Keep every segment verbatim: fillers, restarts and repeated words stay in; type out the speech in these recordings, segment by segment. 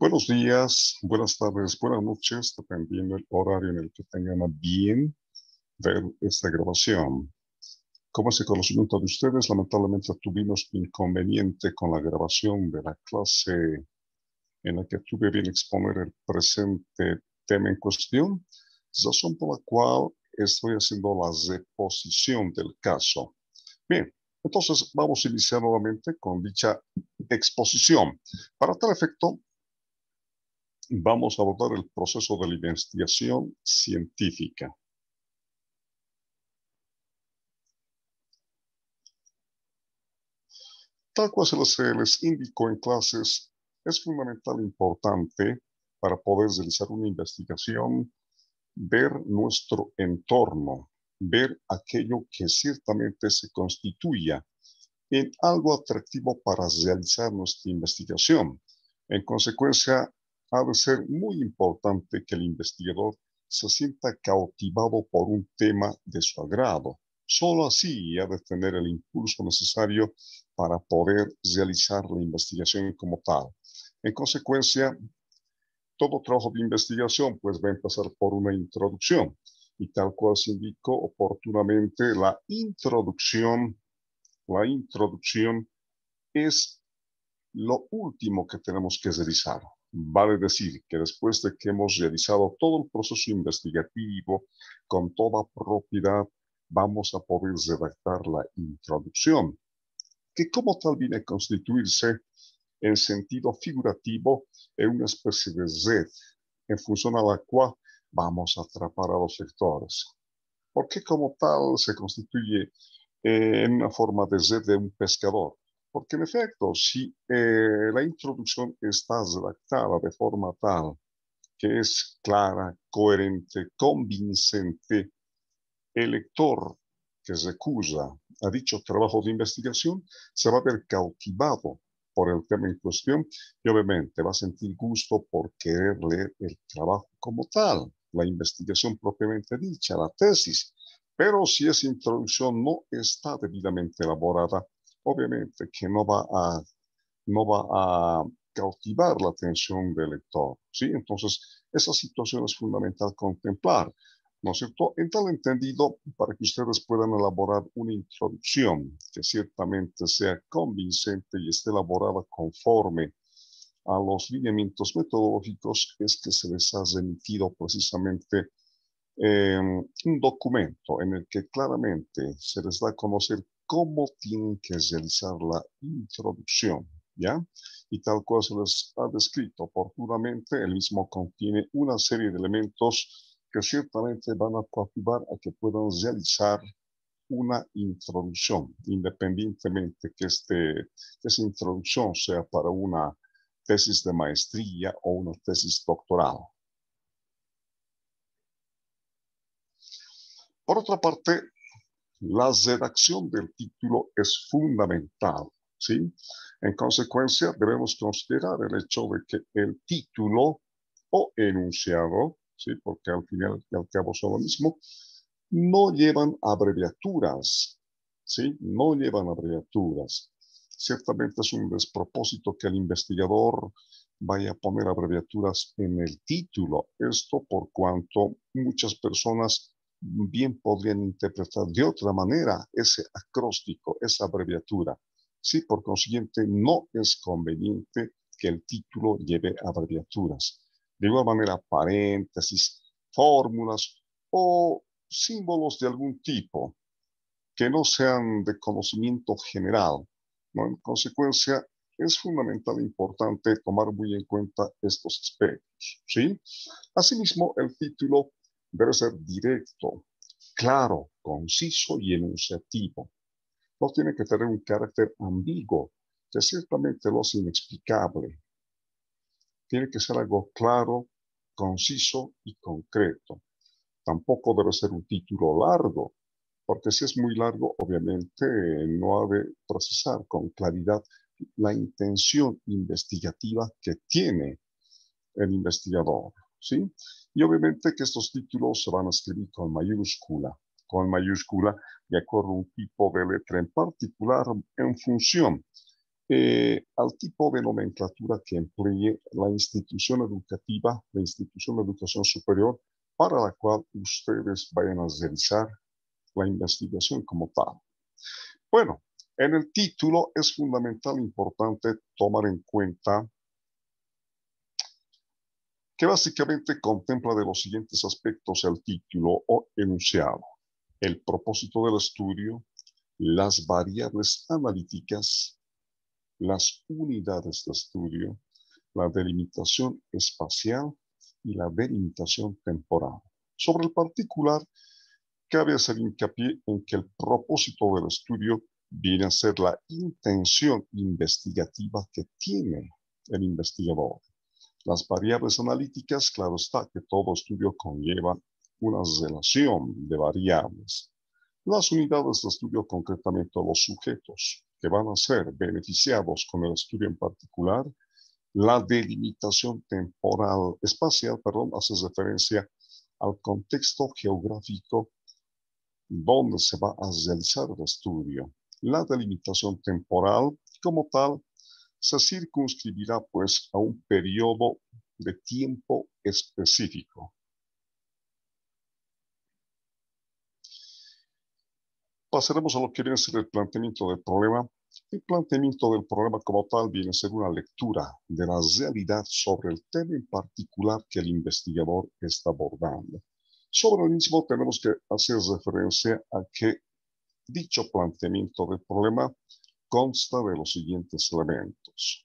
Buenos días, buenas tardes, buenas noches, dependiendo del horario en el que tengan a bien ver esta grabación. Como ese conocimiento de ustedes, lamentablemente tuvimos inconveniente con la grabación de la clase en la que tuve bien exponer el presente tema en cuestión, razón por la cual estoy haciendo la reposición del caso. Bien, entonces vamos a iniciar nuevamente con dicha exposición. Para tal efecto, vamos a abordar el proceso de la investigación científica. Tal cual se les, se les indicó en clases, es fundamental e importante para poder realizar una investigación, ver nuestro entorno, ver aquello que ciertamente se constituya en algo atractivo para realizar nuestra investigación. En consecuencia, ha de ser muy importante que el investigador se sienta cautivado por un tema de su agrado. Solo así ha de tener el impulso necesario para poder realizar la investigación como tal. En consecuencia, todo trabajo de investigación pues va a empezar por una introducción y tal cual se indicó oportunamente, la introducción, la introducción es lo último que tenemos que realizar. Vale decir que después de que hemos realizado todo el proceso investigativo con toda propiedad, vamos a poder redactar la introducción, que como tal viene a constituirse en sentido figurativo en una especie de red en función a la cual vamos a atrapar a los lectores. Porque como tal se constituye eh, en una forma de red de un pescador. Porque en efecto, si eh, la introducción está redactada de forma tal que es clara, coherente, convincente, el lector que recusa a dicho trabajo de investigación se va a ver cautivado por el tema en cuestión y obviamente va a sentir gusto por querer leer el trabajo como tal, la investigación propiamente dicha, la tesis. Pero si esa introducción no está debidamente elaborada, obviamente que no va a, no va a cautivar la atención del lector, ¿sí? Entonces, esa situación es fundamental contemplar, ¿no es cierto? En tal entendido, para que ustedes puedan elaborar una introducción que ciertamente sea convincente y esté elaborada conforme a los lineamientos metodológicos, es que se les ha remitido precisamente eh, un documento en el que claramente se les da a conocer cómo tienen que realizar la introducción, ¿ya? Y tal cual se les ha descrito oportunamente, el mismo contiene una serie de elementos que ciertamente van a coadyuvar a que puedan realizar una introducción, independientemente que, este, que esa introducción sea para una tesis de maestría o una tesis doctoral. Por otra parte, la redacción del título es fundamental, ¿sí? En consecuencia, debemos considerar el hecho de que el título o enunciado, ¿sí? Porque al final y al cabo son lo mismo, no llevan abreviaturas, ¿sí? No llevan abreviaturas. Ciertamente es un despropósito que el investigador vaya a poner abreviaturas en el título. Esto por cuanto muchas personas bien podrían interpretar de otra manera ese acróstico, esa abreviatura. Sí, por consiguiente, no es conveniente que el título lleve abreviaturas. De igual manera, paréntesis, fórmulas o símbolos de algún tipo que no sean de conocimiento general, ¿no? En consecuencia, es fundamental e importante tomar muy en cuenta estos aspectos, ¿sí? Asimismo, el título debe ser directo, claro, conciso y enunciativo. No tiene que tener un carácter ambiguo, que ciertamente lo hace inexplicable. Tiene que ser algo claro, conciso y concreto. Tampoco debe ser un título largo, porque si es muy largo, obviamente no ha de procesar con claridad la intención investigativa que tiene el investigador, ¿sí? Y obviamente que estos títulos se van a escribir con mayúscula, con mayúscula de acuerdo a un tipo de letra en particular en función eh, al tipo de nomenclatura que emplee la institución educativa, la institución de educación superior, para la cual ustedes vayan a realizar la investigación como tal. Bueno, en el título es fundamental, importante tomar en cuenta que básicamente contempla de los siguientes aspectos el título o enunciado: el propósito del estudio, las variables analíticas, las unidades de estudio, la delimitación espacial y la delimitación temporal. Sobre el particular, cabe hacer hincapié en que el propósito del estudio viene a ser la intención investigativa que tiene el investigador. Las variables analíticas, claro está que todo estudio conlleva una relación de variables. Las unidades de estudio, concretamente los sujetos que van a ser beneficiados con el estudio en particular. La delimitación temporal, espacial, perdón, hace referencia al contexto geográfico donde se va a realizar el estudio. La delimitación temporal, como tal, se circunscribirá pues a un periodo de tiempo específico. Pasaremos a lo que viene a ser el planteamiento del problema. El planteamiento del problema como tal viene a ser una lectura de la realidad sobre el tema en particular que el investigador está abordando. Sobre el mismo tenemos que hacer referencia a que dicho planteamiento del problema consta de los siguientes elementos.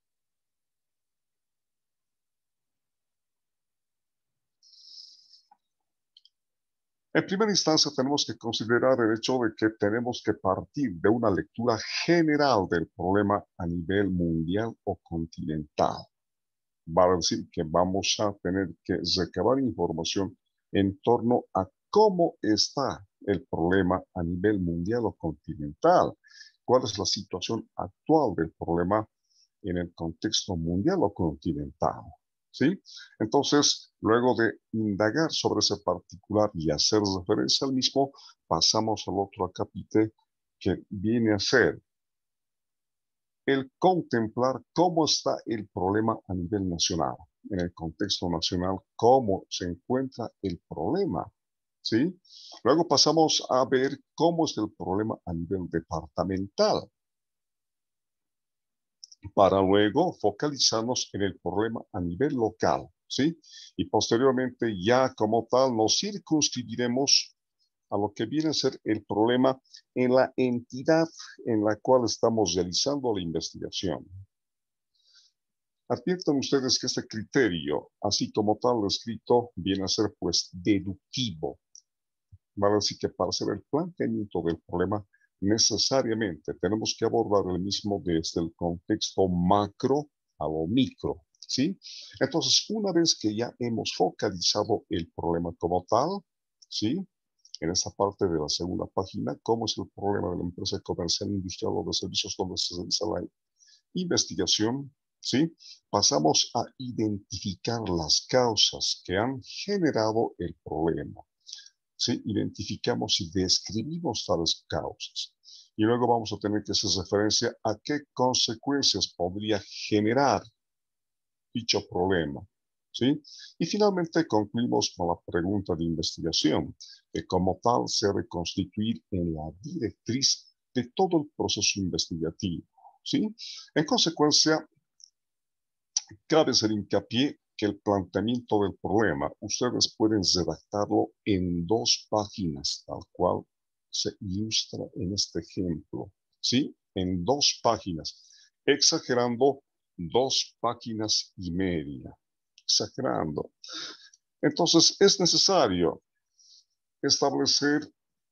En primera instancia tenemos que considerar el hecho de que tenemos que partir de una lectura general del problema a nivel mundial o continental. Va a decir que vamos a tener que recabar información en torno a cómo está el problema a nivel mundial o continental, cuál es la situación actual del problema en el contexto mundial o continental. ¿Sí? Entonces, luego de indagar sobre ese particular y hacer referencia al mismo, pasamos al otro acápite que viene a ser el contemplar cómo está el problema a nivel nacional. En el contexto nacional, cómo se encuentra el problema. ¿Sí? Luego pasamos a ver cómo es el problema a nivel departamental, para luego focalizarnos en el problema a nivel local, ¿sí? Y posteriormente ya como tal nos circunscribiremos a lo que viene a ser el problema en la entidad en la cual estamos realizando la investigación. Adviertan ustedes que este criterio, así como tal escrito, viene a ser pues deductivo. Vale decir que para hacer el planteamiento del problema necesariamente tenemos que abordar el mismo desde el contexto macro a lo micro, ¿sí? Entonces, una vez que ya hemos focalizado el problema como tal, ¿sí? En esa parte de la segunda página, cómo es el problema de la empresa comercial, industrial o de servicios donde se realiza la investigación, ¿sí? Pasamos a identificar las causas que han generado el problema. ¿Sí? Identificamos y describimos tales causas. Y luego vamos a tener que hacer referencia a qué consecuencias podría generar dicho problema. ¿Sí? Y finalmente concluimos con la pregunta de investigación, que como tal se debe constituir en la directriz de todo el proceso investigativo. ¿Sí? En consecuencia, cabe hacer hincapié que el planteamiento del problema, ustedes pueden redactarlo en dos páginas, tal cual se ilustra en este ejemplo, ¿sí? En dos páginas, exagerando dos páginas y media, exagerando. Entonces, es necesario establecer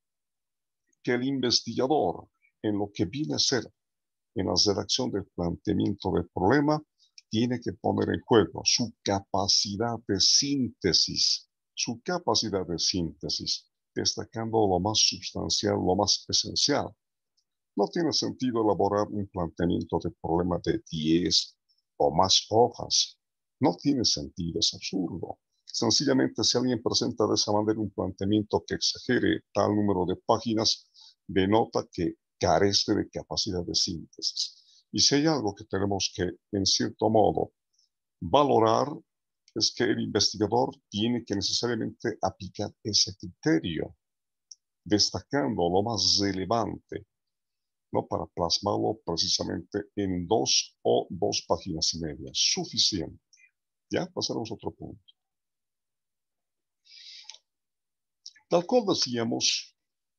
que el investigador, en lo que viene a ser en la redacción del planteamiento del problema, tiene que poner en juego su capacidad de síntesis, su capacidad de síntesis, destacando lo más sustancial, lo más esencial. No tiene sentido elaborar un planteamiento de problema de diez o más hojas. No tiene sentido, es absurdo. Sencillamente, si alguien presenta de esa manera un planteamiento que exagere tal número de páginas, denota que carece de capacidad de síntesis. Y si hay algo que tenemos que, en cierto modo, valorar, es que el investigador tiene que necesariamente aplicar ese criterio, destacando lo más relevante, ¿no? Para plasmarlo precisamente en dos o dos páginas y media. Suficiente. Ya pasaremos a otro punto. Tal cual decíamos,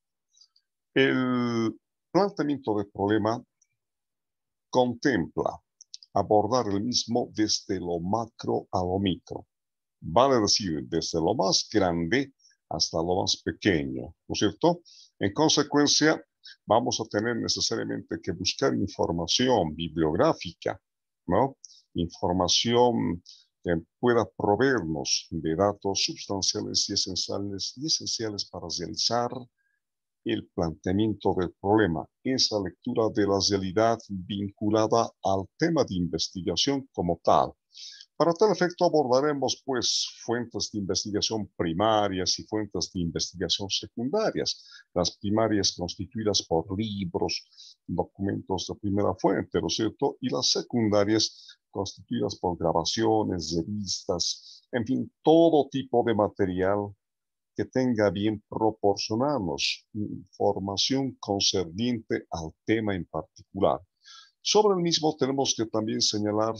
el planteamiento del problema contempla abordar el mismo desde lo macro a lo micro. Vale decir, desde lo más grande hasta lo más pequeño, ¿no es cierto? En consecuencia, vamos a tener necesariamente que buscar información bibliográfica, ¿no? Información que pueda proveernos de datos sustanciales y esenciales, y esenciales para realizar el planteamiento del problema, esa lectura de la realidad vinculada al tema de investigación como tal. Para tal efecto abordaremos, pues, fuentes de investigación primarias y fuentes de investigación secundarias. Las primarias constituidas por libros, documentos de primera fuente, ¿no es cierto? Y las secundarias constituidas por grabaciones, revistas, en fin, todo tipo de material que tenga bien proporcionarnos información concerniente al tema en particular. Sobre el mismo tenemos que también señalar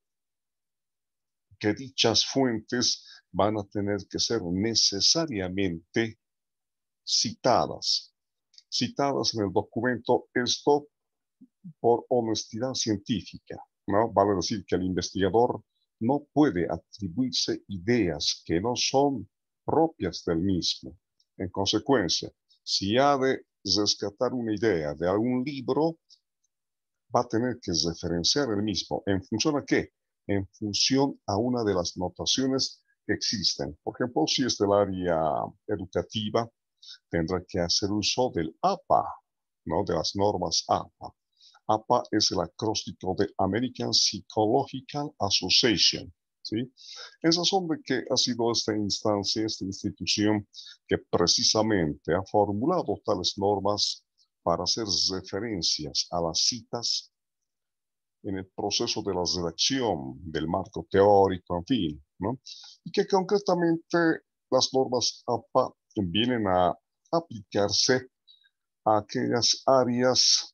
que dichas fuentes van a tener que ser necesariamente citadas. Citadas en el documento, esto por honestidad científica, ¿no? Vale decir que el investigador no puede atribuirse ideas que no son propias del mismo. En consecuencia, si ha de rescatar una idea de algún libro, va a tener que referenciar el mismo. ¿En función a qué? En función a una de las notaciones que existen. Por ejemplo, si es del área educativa, tendrá que hacer uso del A P A, ¿no? De las normas A P A. A P A es el acróstico de American Psychological Association, ¿sí? En razón de que ha sido esta instancia, esta institución, que precisamente ha formulado tales normas para hacer referencias a las citas en el proceso de la redacción del marco teórico, en fin, ¿no? Y que concretamente las normas A P A vienen a aplicarse a aquellas áreas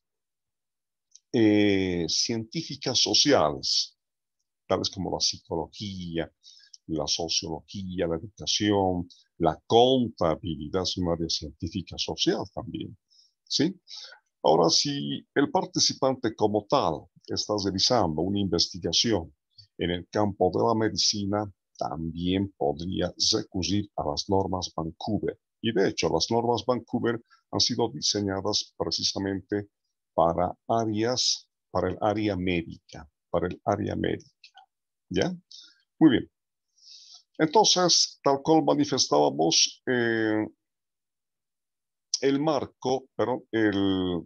eh, científicas sociales, tales como la psicología, la sociología, la educación, la contabilidad es un área científica social también, ¿sí? Ahora, si el participante como tal está realizando una investigación en el campo de la medicina, también podría recurrir a las normas Vancouver. Y de hecho, las normas Vancouver han sido diseñadas precisamente para áreas, para el área médica, para el área médica. ¿Ya? Muy bien. Entonces, tal cual manifestábamos, eh, el marco, perdón, el,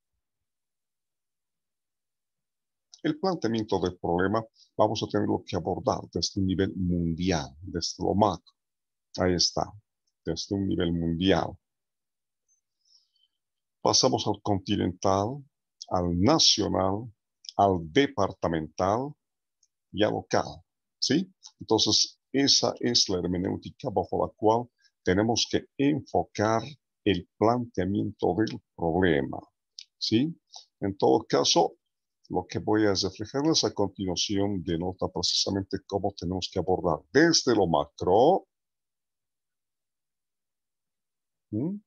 el planteamiento del problema, vamos a tenerlo que abordar desde un nivel mundial, desde lo macro. Ahí está, desde un nivel mundial. Pasamos al continental, al nacional, al departamental y al local, ¿sí? Entonces, esa es la hermenéutica bajo la cual tenemos que enfocar el planteamiento del problema, ¿sí? En todo caso, lo que voy a reflejarles a continuación denota precisamente cómo tenemos que abordar desde lo macro, ¿sí?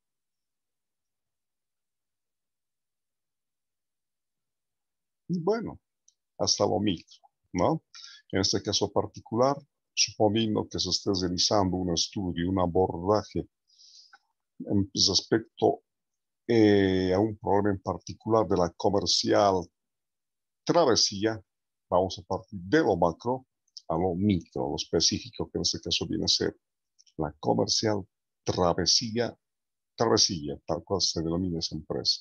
Y bueno, hasta lo micro, ¿no? En este caso particular, suponiendo que se esté realizando un estudio, un abordaje en respecto eh, a un problema en particular de la comercial travesía, vamos a partir de lo macro a lo micro, lo específico, que en este caso viene a ser la comercial travesía, travesía, tal cual se denomina esa empresa.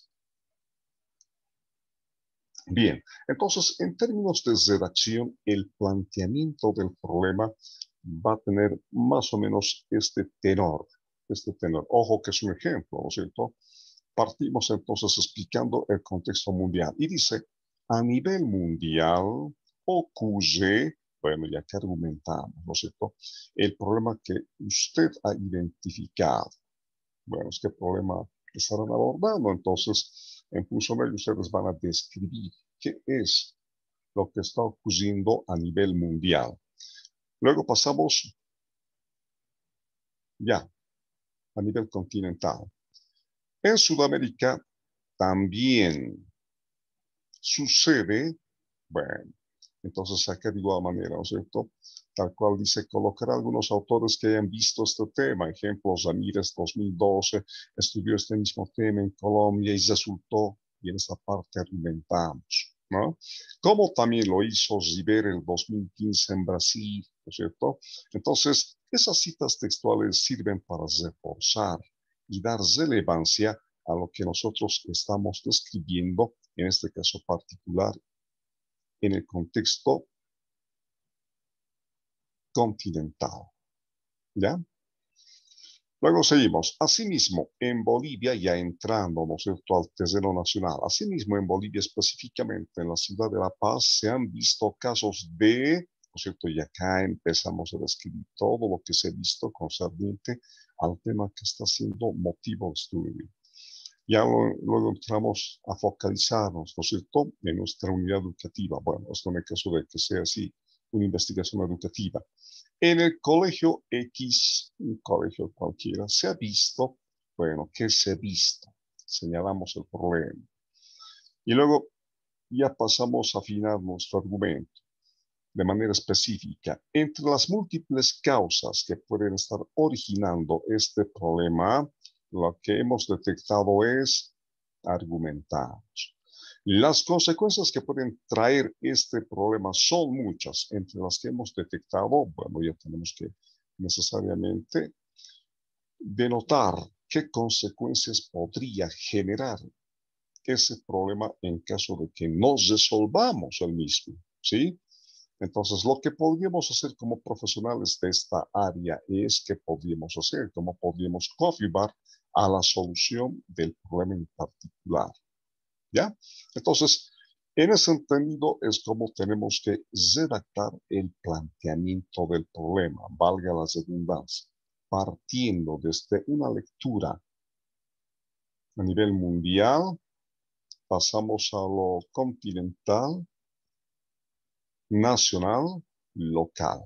Bien, entonces, en términos de redacción, el planteamiento del problema va a tener más o menos este tenor, este tenor. Ojo que es un ejemplo, ¿no es cierto? Partimos entonces explicando el contexto mundial y dice, a nivel mundial ocurre, bueno, ya que argumentamos, ¿no es cierto? El problema que usted ha identificado. Bueno, ¿qué problema estarán abordando? Entonces, en función de ello, ustedes van a describir qué es lo que está ocurriendo a nivel mundial. Luego pasamos ya a nivel continental. En Sudamérica también sucede, bueno, entonces acá de igual manera, ¿no es cierto? Tal cual dice, colocar algunos autores que hayan visto este tema. Ejemplos, Ramírez dos mil doce estudió este mismo tema en Colombia y resultó, y en esta parte argumentamos, ¿no? Como también lo hizo Rivera el dos mil quince en Brasil, ¿no es cierto? Entonces, esas citas textuales sirven para reforzar y dar relevancia a lo que nosotros estamos describiendo, en este caso particular, en el contexto continental. ¿Ya? Luego seguimos. Asimismo, en Bolivia, ya entrando, ¿no es cierto?, al terreno nacional. Asimismo, en Bolivia, específicamente en la ciudad de La Paz, se han visto casos de, ¿no es cierto?, y acá empezamos a describir todo lo que se ha visto concerniente al tema que está siendo motivo de estudio. Ya lo, luego entramos a focalizarnos, ¿no es cierto?, en nuestra unidad educativa. Bueno, esto en el caso de que sea así, una investigación educativa. En el colegio X, un colegio cualquiera, se ha visto, bueno, ¿qué se ha visto? Señalamos el problema. Y luego ya pasamos a afinar nuestro argumento de manera específica. Entre las múltiples causas que pueden estar originando este problema, lo que hemos detectado es argumentamos. Las consecuencias que pueden traer este problema son muchas. Entre las que hemos detectado, bueno, ya tenemos que necesariamente denotar qué consecuencias podría generar ese problema en caso de que no resolvamos el mismo, ¿sí? Entonces, lo que podríamos hacer como profesionales de esta área es que podríamos hacer, cómo podríamos coadyuvar a la solución del problema en particular. ¿Ya? Entonces, en ese entendido es como tenemos que redactar el planteamiento del problema, valga la redundancia, partiendo desde una lectura a nivel mundial, pasamos a lo continental, nacional, local.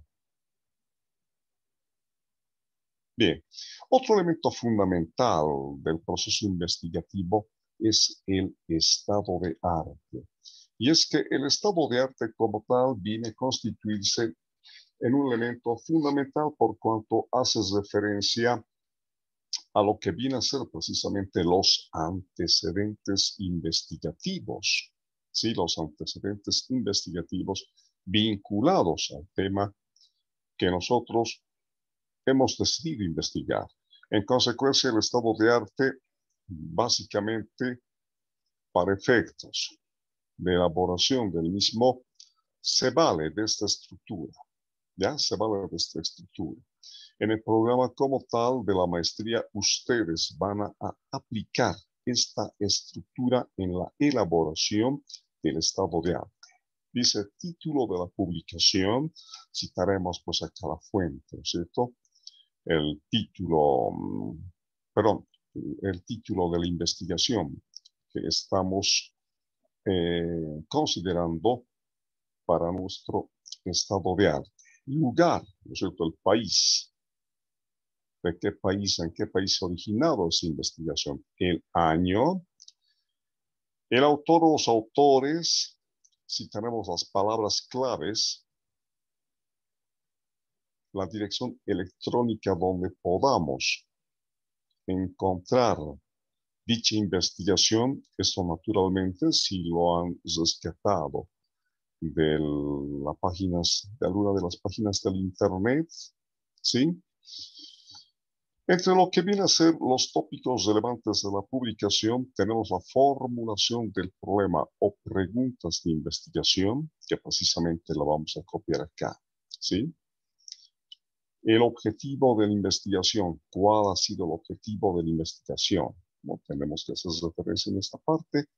Bien, otro elemento fundamental del proceso investigativo es el estado de arte. Y es que el estado de arte como tal viene a constituirse en un elemento fundamental por cuanto hace referencia a lo que viene a ser precisamente los antecedentes investigativos. Sí, los antecedentes investigativos vinculados al tema que nosotros hemos decidido investigar. En consecuencia, el estado de arte, básicamente, para efectos de elaboración del mismo, se vale de esta estructura, ¿ya? Se vale de esta estructura. En el programa como tal de la maestría, ustedes van a, a aplicar esta estructura en la elaboración del estado de arte. Dice el título de la publicación, citaremos pues acá la fuente, ¿no es cierto? El título, perdón, el título de la investigación que estamos eh, considerando para nuestro estado de arte. Lugar, ¿no es cierto? El país. ¿De qué país, en qué país se ha originado esa investigación? El año. El autor o los autores, si tenemos las palabras claves, la dirección electrónica donde podamos encontrar dicha investigación, esto naturalmente si lo han rescatado de las páginas, de alguna de las páginas del internet, ¿sí? Entre lo que viene a ser los tópicos relevantes de la publicación, tenemos la formulación del problema o preguntas de investigación, que precisamente la vamos a copiar acá, ¿sí? El objetivo de la investigación, ¿cuál ha sido el objetivo de la investigación? No tenemos que hacer referencia en esta parte.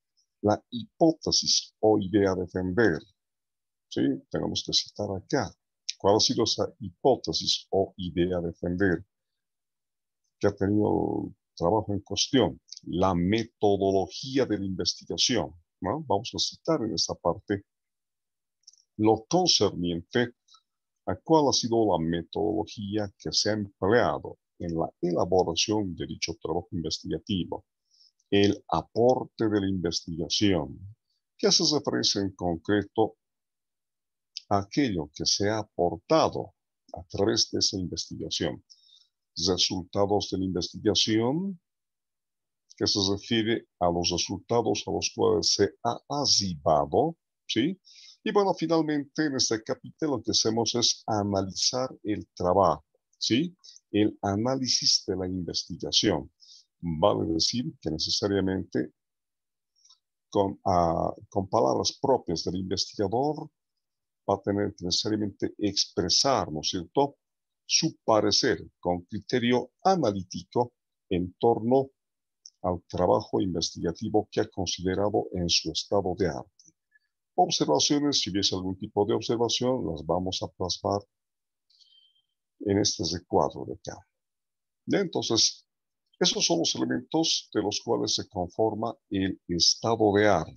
la hipótesis o idea a defender. ¿Sí? Tenemos que citar acá. ¿Cuál ha sido esa hipótesis o idea a defender que ha tenido el trabajo en cuestión? La metodología de la investigación, ¿no? Vamos a citar en esta parte lo concerniente a cuál ha sido la metodología que se ha empleado en la elaboración de dicho trabajo investigativo, el aporte de la investigación, que hace referencia en concreto a aquello que se ha aportado a través de esa investigación, resultados de la investigación, que se refiere a los resultados a los cuales se ha arribado, ¿sí? Y bueno, finalmente en este capítulo lo que hacemos es analizar el trabajo, ¿sí? El análisis de la investigación. Vale decir que necesariamente con, uh, con palabras propias del investigador va a tener que necesariamente expresar, ¿no es cierto?, su parecer con criterio analítico en torno al trabajo investigativo que ha considerado en su estado de arte. Observaciones, si hubiese algún tipo de observación, las vamos a plasmar en este recuadro de acá. ¿Ya? Entonces, esos son los elementos de los cuales se conforma el estado de arte.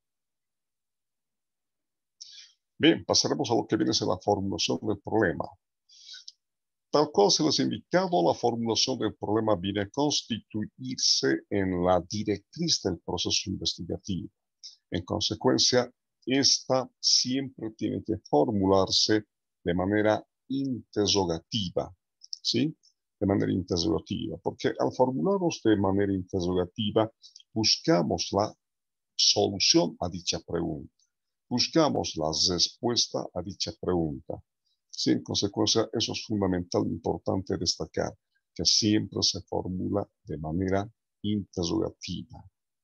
Bien, pasaremos a lo que viene a ser la formulación del problema. Tal cual se les ha indicado, la formulación del problema viene a constituirse en la directriz del proceso investigativo. En consecuencia, esta siempre tiene que formularse de manera interrogativa, ¿sí? De manera interrogativa, porque al formularnos de manera interrogativa, buscamos la solución a dicha pregunta, buscamos la respuesta a dicha pregunta. Sí, en consecuencia, eso es fundamental e importante destacar, que siempre se formula de manera interrogativa.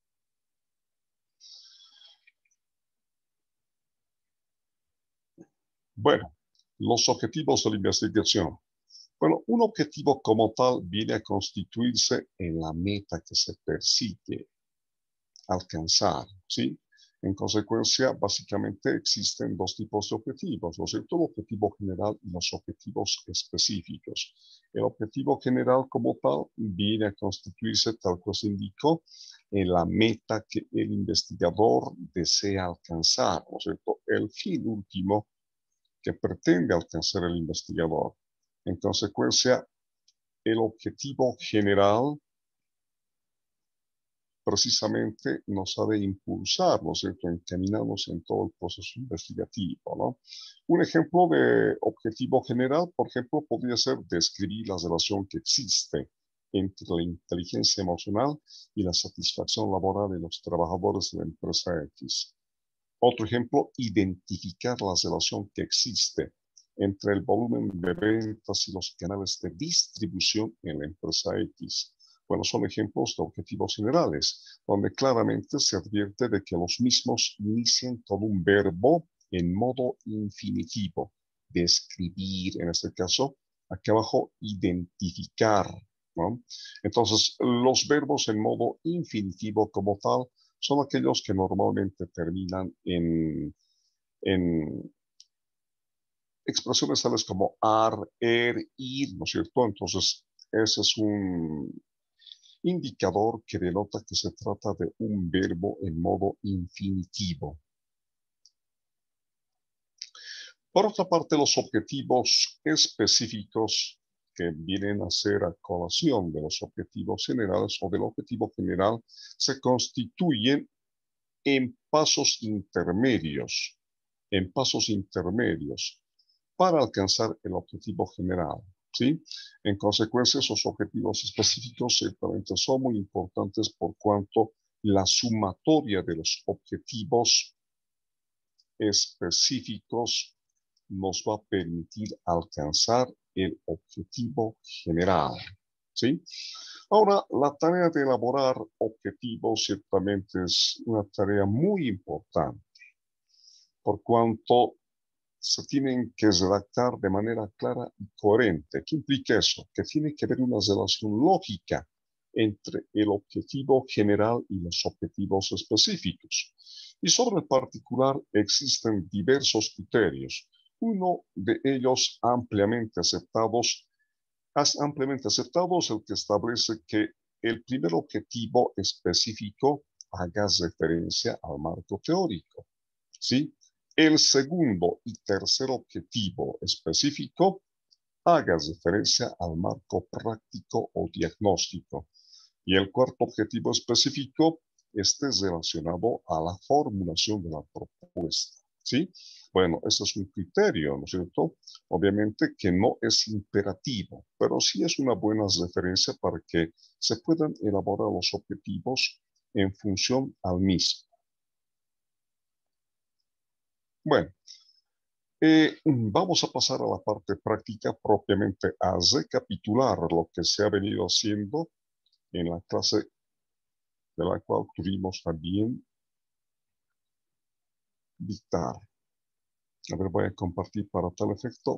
Bueno, los objetivos de la investigación. Bueno, un objetivo como tal viene a constituirse en la meta que se persigue alcanzar, ¿sí? En consecuencia, básicamente existen dos tipos de objetivos, ¿no es cierto? El objetivo general y los objetivos específicos. El objetivo general como tal viene a constituirse, tal como se indicó, en la meta que el investigador desea alcanzar, ¿no es cierto? El fin último que pretende alcanzar el investigador. En consecuencia, el objetivo general precisamente nos ha de impulsar, ¿no es cierto?, encaminarnos en todo el proceso investigativo, ¿no? Un ejemplo de objetivo general, por ejemplo, podría ser describir la relación que existe entre la inteligencia emocional y la satisfacción laboral de los trabajadores de la empresa X. Otro ejemplo, identificar la relación que existe entre el volumen de ventas y los canales de distribución en la empresa X. Bueno, son ejemplos de objetivos generales, donde claramente se advierte de que los mismos inician con un verbo en modo infinitivo. Describir, en este caso, aquí abajo, identificar, ¿no? Entonces, los verbos en modo infinitivo como tal son aquellos que normalmente terminan en, en expresiones tales como ar, er, ir, ¿no es cierto? Entonces, ese es un indicador que denota que se trata de un verbo en modo infinitivo. Por otra parte, los objetivos específicos que vienen a ser a colación de los objetivos generales o del objetivo general se constituyen en pasos intermedios, en pasos intermedios para alcanzar el objetivo general, ¿sí? En consecuencia, esos objetivos específicos ciertamente son muy importantes por cuanto la sumatoria de los objetivos específicos nos va a permitir alcanzar el objetivo general, ¿sí? Ahora, la tarea de elaborar objetivos ciertamente es una tarea muy importante, por cuanto se tienen que redactar de manera clara y coherente. ¿Qué implica eso? Que tiene que haber una relación lógica entre el objetivo general y los objetivos específicos. Y sobre el particular existen diversos criterios. Uno de ellos ampliamente aceptados, es ampliamente aceptado es el que establece que el primer objetivo específico haga referencia al marco teórico, ¿sí? El segundo y tercer objetivo específico haga referencia al marco práctico o diagnóstico. Y el cuarto objetivo específico esté relacionado a la formulación de la propuesta, ¿sí? Bueno, ese es un criterio, ¿no es cierto? Obviamente que no es imperativo, pero sí es una buena referencia para que se puedan elaborar los objetivos en función al mismo. Bueno, eh, vamos a pasar a la parte práctica propiamente a recapitular lo que se ha venido haciendo en la clase de la cual tuvimos también dictar. A ver, voy a compartir para tal efecto.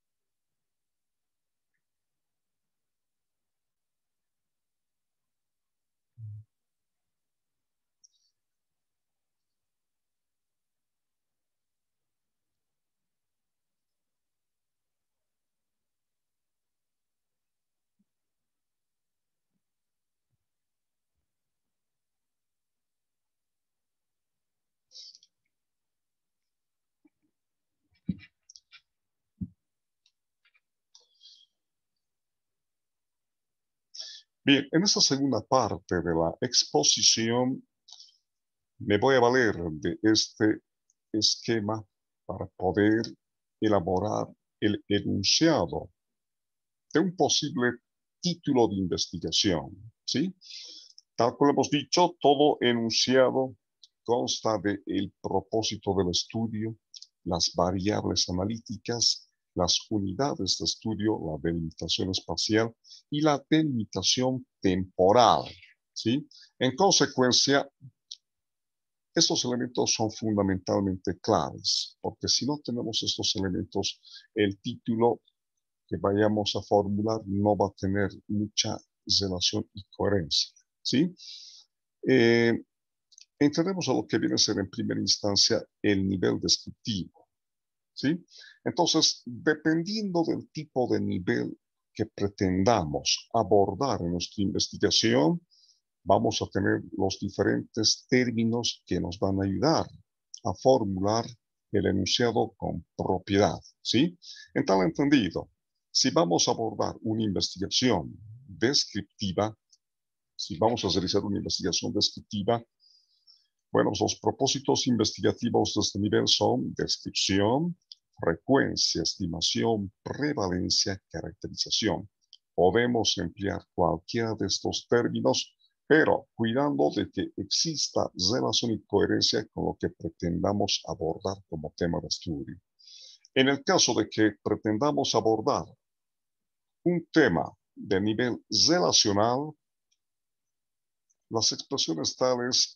Bien, en esta segunda parte de la exposición me voy a valer de este esquema para poder elaborar el enunciado de un posible título de investigación, ¿sí? Tal como hemos dicho, todo enunciado consta del propósito del estudio, las variables analíticas, las unidades de estudio, la delimitación espacial y la delimitación temporal, ¿sí? En consecuencia, estos elementos son fundamentalmente claves, porque si no tenemos estos elementos, el título que vayamos a formular no va a tener mucha relación y coherencia, ¿sí? Eh, entraremos a lo que viene a ser en primera instancia el nivel descriptivo, ¿sí? Entonces, dependiendo del tipo de nivel que pretendamos abordar en nuestra investigación, vamos a tener los diferentes términos que nos van a ayudar a formular el enunciado con propiedad, ¿sí? En tal entendido, si vamos a abordar una investigación descriptiva, si vamos a realizar una investigación descriptiva, bueno, los propósitos investigativos de este nivel son descripción, frecuencia, estimación, prevalencia, caracterización. Podemos emplear cualquiera de estos términos, pero cuidando de que exista relación y coherencia con lo que pretendamos abordar como tema de estudio. En el caso de que pretendamos abordar un tema de nivel relacional, las expresiones tales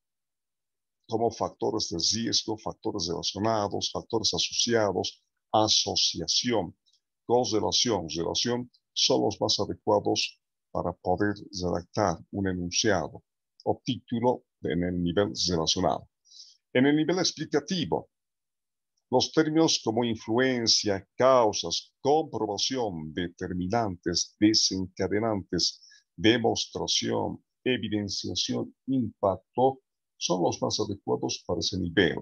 como factores de riesgo, factores relacionados, factores asociados, asociación, correlación, relación, son los más adecuados para poder redactar un enunciado o título en el nivel relacional. En el nivel explicativo, los términos como influencia, causas, comprobación, determinantes, desencadenantes, demostración, evidenciación, impacto, son los más adecuados para ese nivel.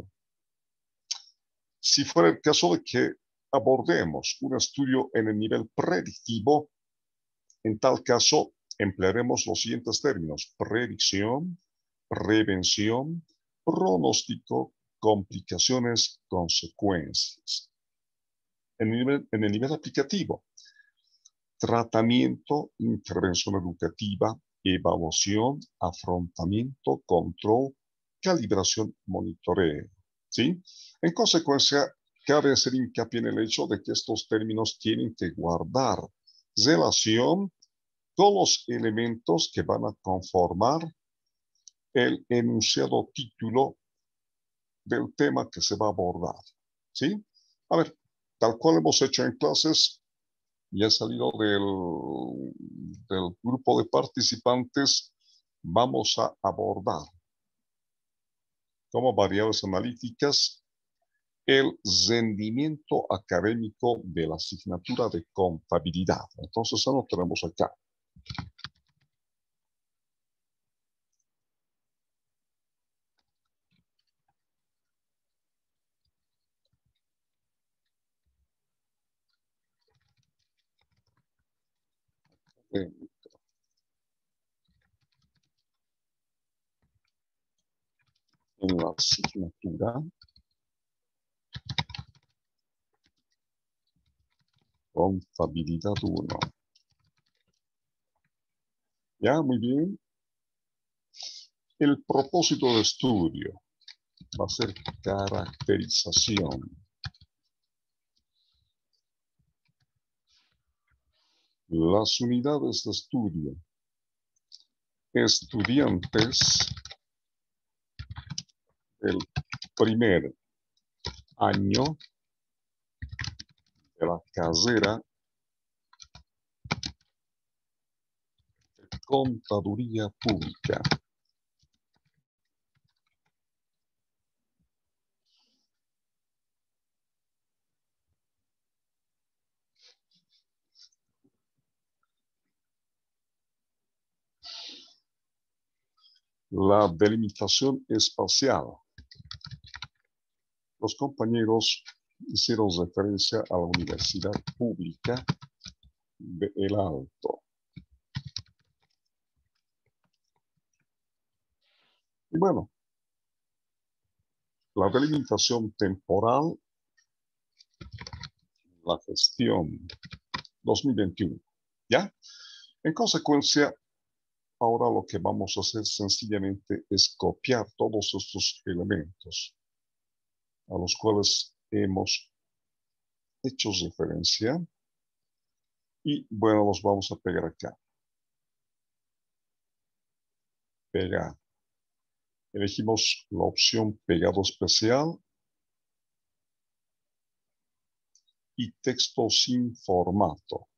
Si fuera el caso de que abordemos un estudio en el nivel predictivo, en tal caso emplearemos los siguientes términos: predicción, prevención, pronóstico, complicaciones, consecuencias. En el nivel, en el nivel aplicativo, tratamiento, intervención educativa, evaluación, afrontamiento, control, calibración, monitoreo, ¿sí? En consecuencia, cabe hacer hincapié en el hecho de que estos términos tienen que guardar relación con los elementos que van a conformar el enunciado título del tema que se va a abordar, ¿sí? A ver, tal cual hemos hecho en clases, ya salido del, del grupo de participantes, vamos a abordar como variables analíticas el rendimiento académico de la asignatura de contabilidad. Entonces, eso lo tenemos acá. En, en la asignatura contabilidad uno. Ya, muy bien. El propósito de estudio va a ser caracterización. Las unidades de estudio. Estudiantes del primer año de la carrera de Contaduría Pública. La delimitación espacial. Los compañeros hicieron referencia a la Universidad Pública de El Alto. Y bueno, la delimitación temporal, la gestión dos mil veintiuno. ¿Ya? En consecuencia, ahora lo que vamos a hacer sencillamente es copiar todos estos elementos a los cuales hemos hecho referencia y bueno, los vamos a pegar acá. Pegar. Elegimos la opción pegado especial y texto sin formato.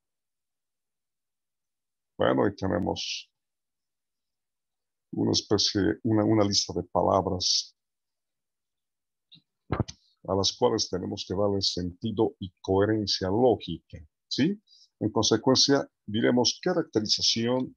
Bueno, ahí tenemos una especie, una, una lista de palabras a las cuales tenemos que darle sentido y coherencia lógica, ¿sí? En consecuencia, diremos caracterización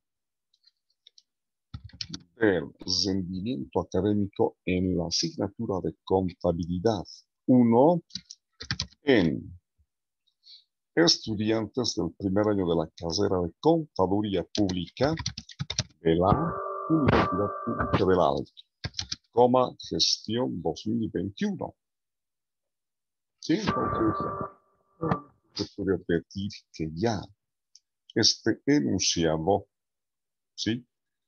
del rendimiento académico en la asignatura de contabilidad uno en estudiantes del primer año de la carrera de Contaduría Pública de la Universidad Pública del Alto, coma, gestión dos mil veintiuno. ¿Sí? Entonces, se puede decir que ya este enunciado, ¿sí?,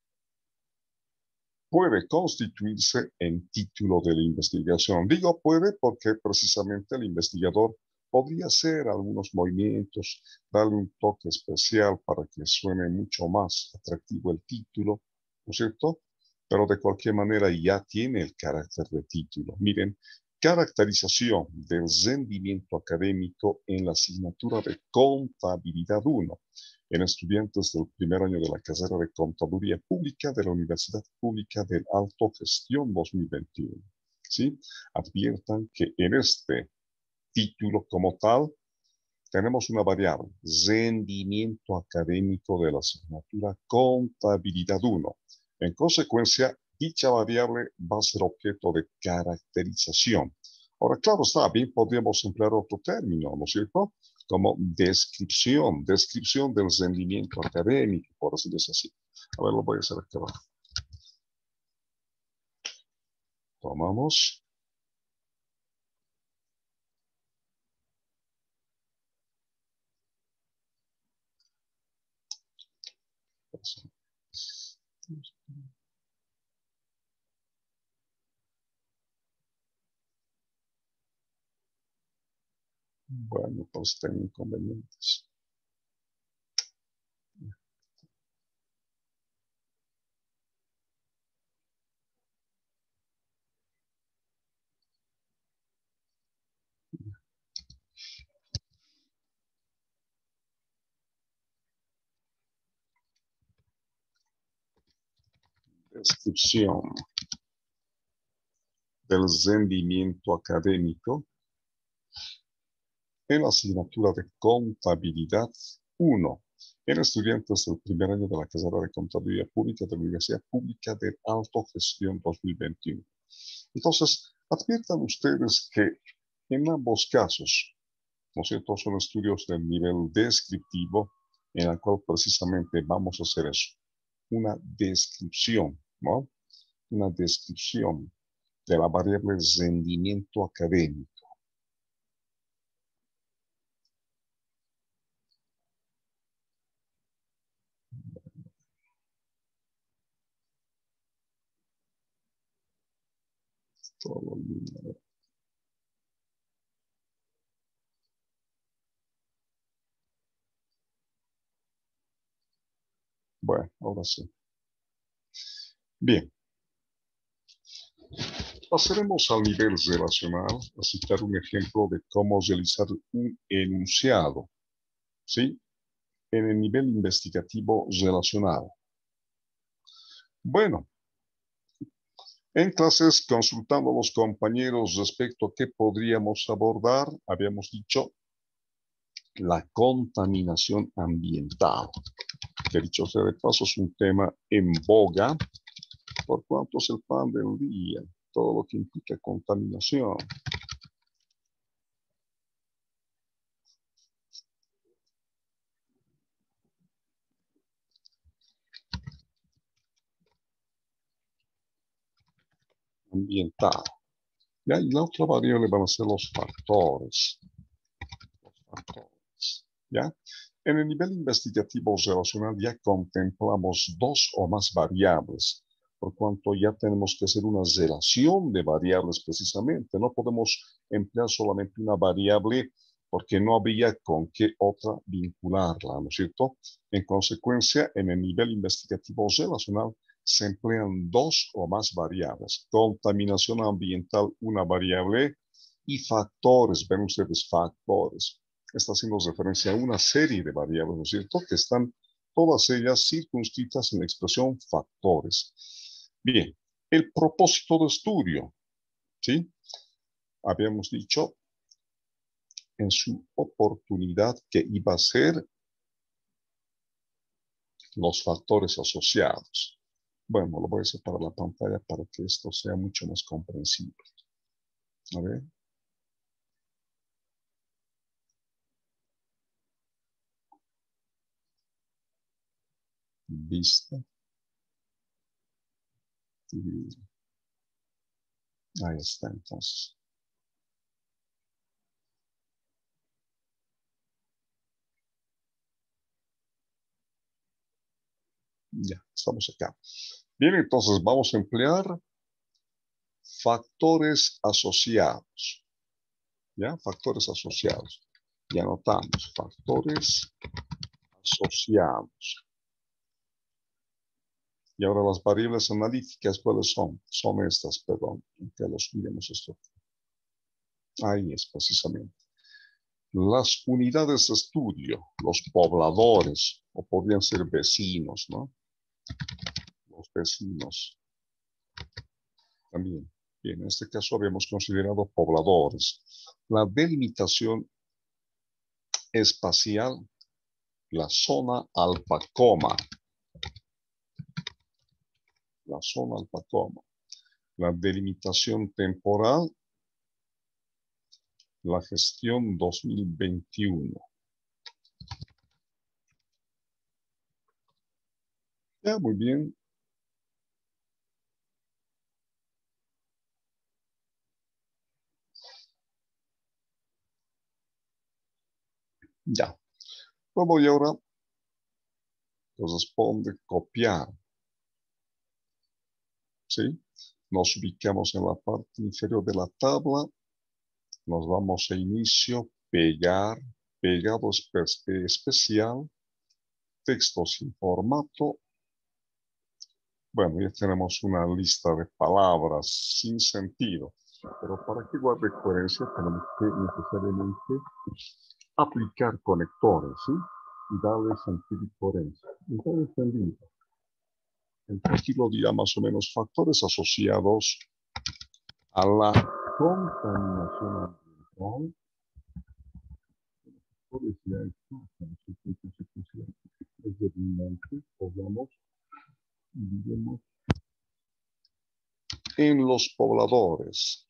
puede constituirse en título de la investigación. Digo puede porque precisamente el investigador podría hacer algunos movimientos, darle un toque especial para que suene mucho más atractivo el título, ¿no es cierto? Pero de cualquier manera ya tiene el carácter de título. Miren, caracterización del rendimiento académico en la asignatura de Contabilidad uno en estudiantes del primer año de la carrera de Contaduría Pública de la Universidad Pública del Alto Gestión dos mil veintiuno. ¿Sí? Adviertan que en este título como tal tenemos una variable, rendimiento académico de la asignatura Contabilidad uno. En consecuencia, dicha variable va a ser objeto de caracterización. Ahora, claro está, bien podríamos emplear otro término, ¿no es cierto? Como descripción, descripción del rendimiento académico, por así decirlo. A ver, lo voy a hacer aquí abajo. Tomamos. Bueno, pues tengo inconvenientes. descripción del rendimiento académico en la asignatura de contabilidad uno. En estudiantes del primer año de la carrera de Contabilidad Pública de la Universidad Pública del Alto Gestión dos mil veintiuno. Entonces, adviertan ustedes que en ambos casos, ¿no es cierto?, son estudios del nivel descriptivo, en el cual precisamente vamos a hacer eso, una descripción, ¿no? Una descripción de la variable rendimiento académico. Todo bien. Bueno, ahora sí. Bien. Pasaremos al nivel relacional a citar un ejemplo de cómo realizar un enunciado, ¿sí? En el nivel investigativo relacional. Bueno, en clases, consultando a los compañeros respecto a qué podríamos abordar, habíamos dicho la contaminación ambiental, que dicho sea de paso es un tema en boga, por cuanto es el pan del día, todo lo que implica contaminación. Ambiental. ¿Ya? Y la otra variable van a ser los factores. Los factores. ¿Ya? En el nivel investigativo relacional ya contemplamos dos o más variables, por cuanto ya tenemos que hacer una relación de variables precisamente. No podemos emplear solamente una variable porque no había con qué otra vincularla, ¿no es cierto? En consecuencia, en el nivel investigativo relacional se emplean dos o más variables. Contaminación ambiental, una variable, y factores, ven ustedes, factores. Está haciendo referencia a una serie de variables, ¿no es cierto?, que están todas ellas circunscritas en la expresión factores. Bien, el propósito de estudio, ¿sí? Habíamos dicho en su oportunidad que iba a ser los factores asociados. Bueno, lo voy a separar la pantalla para que esto sea mucho más comprensible. A ver. Vista. Y ahí está entonces. Ya, estamos acá. Bien, entonces vamos a emplear factores asociados. ¿Ya? Factores asociados. Y anotamos factores asociados. Y ahora las variables analíticas, ¿cuáles son? Son estas, perdón, que los miremos esto. Ahí es precisamente. Las unidades de estudio, los pobladores, o podrían ser vecinos, ¿no? Los vecinos. También. Bien, en este caso habíamos considerado pobladores. La delimitación espacial, la zona alpacoma. La zona alpacoma. La delimitación temporal, la gestión dos mil veintiuno. Ya, muy bien. Ya. Luego y ahora corresponde copiar. ¿Sí? Nos ubicamos en la parte inferior de la tabla. Nos vamos a inicio, pegar, pegado espe- especial, texto sin formato. Bueno, ya tenemos una lista de palabras sin sentido. Pero para que guarde coherencia tenemos que necesariamente aplicar conectores, ¿sí? Y darle sentido y coherencia. ¿Está entendido? El título dirá más o menos factores asociados a la contaminación ambiental. Factores ya existen, se consideran es determinante, hablamos y diremos en los pobladores.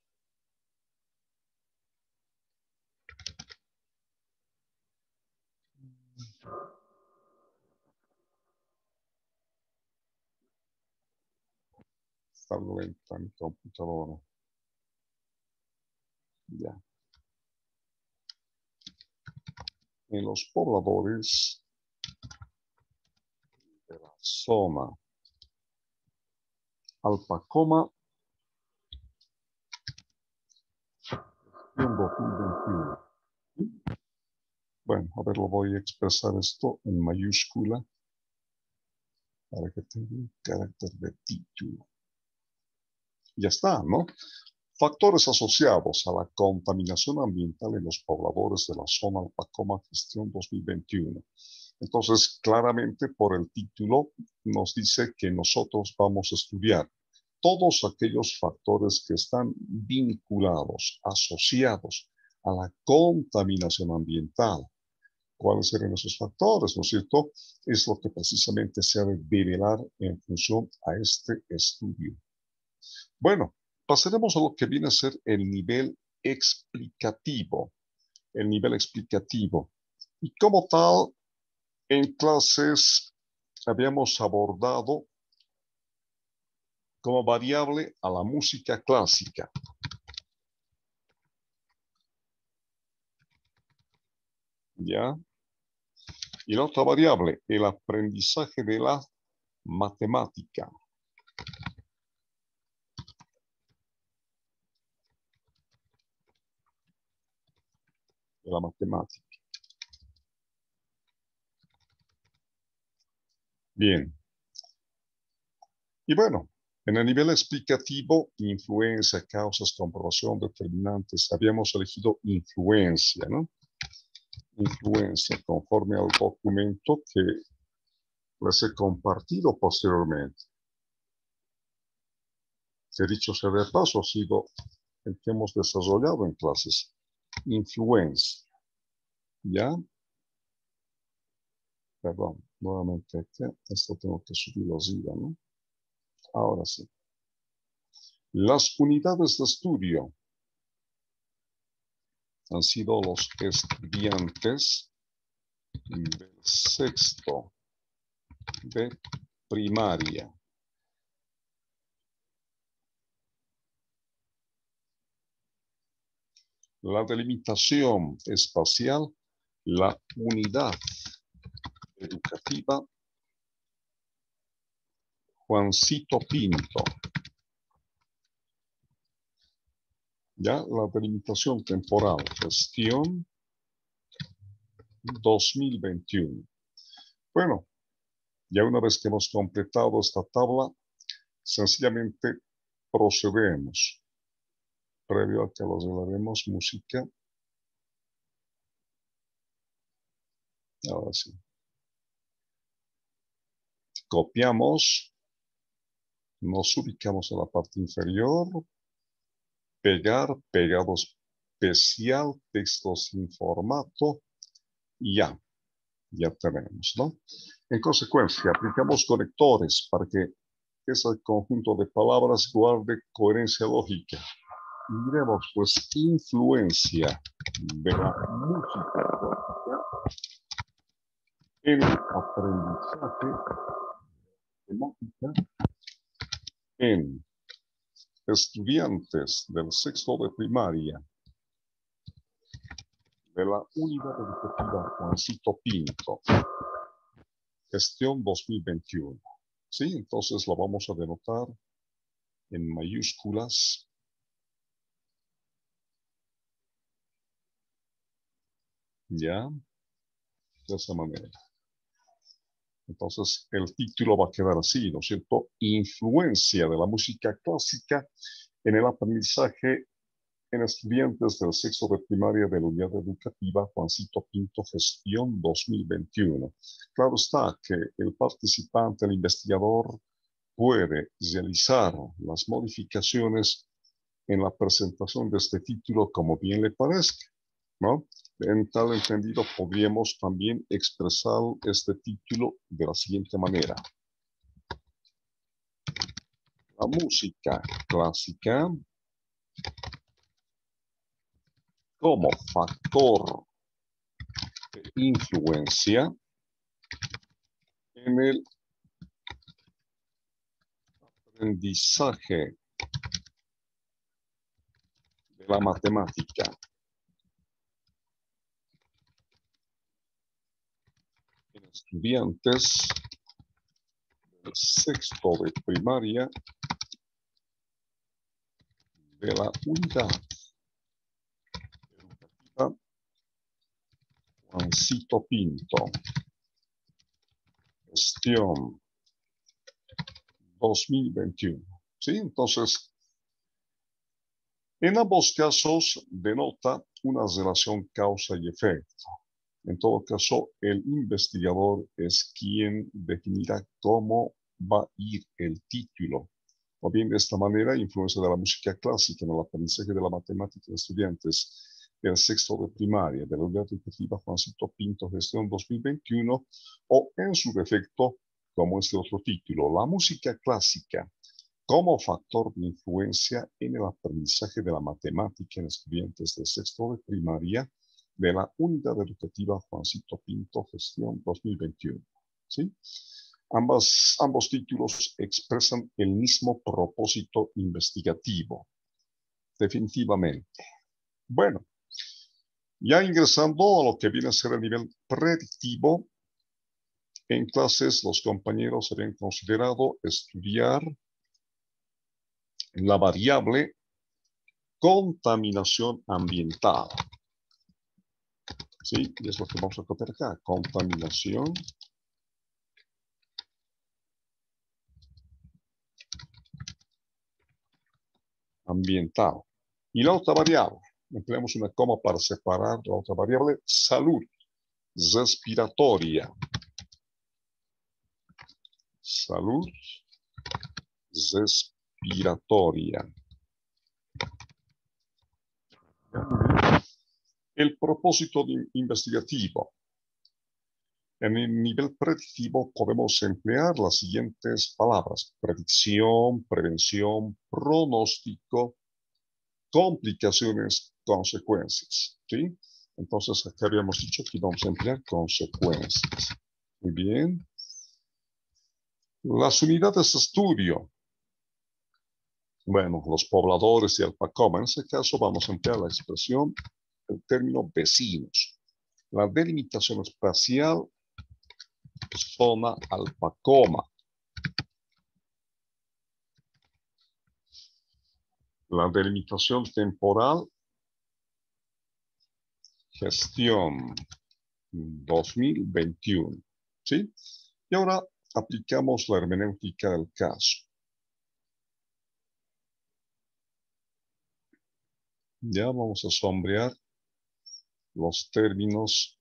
Está lenta mi computadora. Ya. En los pobladores de la zona Alpacoma en dos mil veintiuno. Bueno, a ver, lo voy a expresar esto en mayúscula para que tenga un carácter de título. Ya está, ¿no? Factores asociados a la contaminación ambiental en los pobladores de la zona Alpacoma Gestión dos mil veintiuno. Entonces, claramente por el título nos dice que nosotros vamos a estudiar todos aquellos factores que están vinculados, asociados a la contaminación ambiental. ¿Cuáles serán esos factores? ¿No es cierto? Es lo que precisamente se ha de develar en función a este estudio. Bueno, pasaremos a lo que viene a ser el nivel explicativo. El nivel explicativo. Y como tal, en clases habíamos abordado como variable a la música clásica. ¿Ya? Y la otra variable, el aprendizaje de la matemática. De la matemática. Bien. Y bueno, en el nivel explicativo, influencia, causas, comprobación, determinantes, habíamos elegido influencia, ¿no? Influencia, conforme al documento que les he compartido posteriormente. Que dicho sea de paso, ha sido el que hemos desarrollado en clases. Influencia. ¿Ya? Perdón, nuevamente aquí. Esto tengo que subirlo arriba, ¿no? Ahora sí. Las unidades de estudio han sido los estudiantes del sexto de primaria. La delimitación espacial, la unidad educativa Juancito Pinto. Ya la delimitación temporal, gestión dos mil veintiuno. Bueno, ya una vez que hemos completado esta tabla, sencillamente procedemos. Previo a que los llevaremos música. Ahora sí. Copiamos. Nos ubicamos en la parte inferior. Pegar, pegado especial, texto sin formato. Y ya. Ya tenemos, ¿no? En consecuencia, aplicamos conectores para que ese conjunto de palabras guarde coherencia lógica. Y diremos, pues, influencia de la música en el aprendizaje temática en estudiantes del sexto de primaria de la Unidad Educativa Juancito Pinto, gestión dos mil veintiuno. Sí, entonces lo vamos a denotar en mayúsculas. Ya, de esa manera. Entonces, el título va a quedar así, ¿no es cierto? Influencia de la música clásica en el aprendizaje en estudiantes del sexto de primaria de la Unidad Educativa Juancito Pinto, gestión dos mil veintiuno. Claro está que el participante, el investigador, puede realizar las modificaciones en la presentación de este título como bien le parezca, ¿no? En tal entendido, podríamos también expresar este título de la siguiente manera. La música clásica como factor de influencia en el aprendizaje de la matemática. En estudiantes del sexto de primaria de la unidad educativa Juancito Pinto. Gestión dos mil veintiuno. ¿Sí? Entonces, en ambos casos denota una relación causa y efecto. En todo caso, el investigador es quien definirá cómo va a ir el título. O bien, de esta manera, influencia de la música clásica en el aprendizaje de la matemática de estudiantes del sexto de primaria de la Unidad Educativa Juancito Pinto, gestión dos mil veintiuno, o en su defecto, como este otro título, la música clásica como factor de influencia en el aprendizaje de la matemática en estudiantes del sexto de primaria de la Unidad Educativa Juancito Pinto, gestión dos mil veintiuno. ¿Sí? Ambas, ambos títulos expresan el mismo propósito investigativo, definitivamente. Bueno, ya ingresando a lo que viene a ser el nivel predictivo, en clases los compañeros habían considerado estudiar la variable contaminación ambiental. ¿Sí? Y es lo que vamos a copiar acá, contaminación ambiental. Y la otra variable, empleamos una coma para separar la otra variable, salud respiratoria. Salud respiratoria. El propósito investigativo. En el nivel predictivo podemos emplear las siguientes palabras: predicción, prevención, pronóstico, complicaciones, consecuencias. ¿Sí? Entonces, acá habíamos dicho que vamos a emplear consecuencias. Muy bien. Las unidades de estudio. Bueno, los pobladores y Alpacoma. En ese caso vamos a emplear la expresión, el término vecinos. La delimitación espacial, zona Alpacoma. La delimitación temporal, gestión dos mil veintiuno. ¿Sí? Y ahora aplicamos la hermenéutica del caso. Ya vamos a sombrear los términos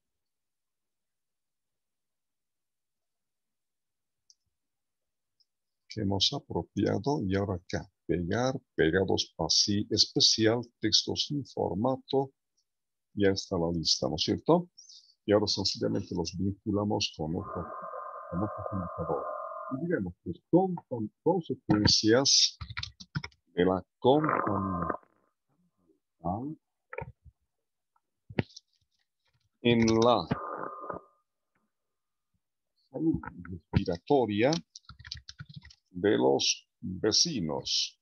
que hemos apropiado y ahora acá, pegar, pegados así, especial, texto sin formato, ya está la lista, ¿no es cierto? Y ahora sencillamente los vinculamos con otro, con otro comunicador. Y diremos que con, con consecuencias de la contaminación en la salud respiratoria de los vecinos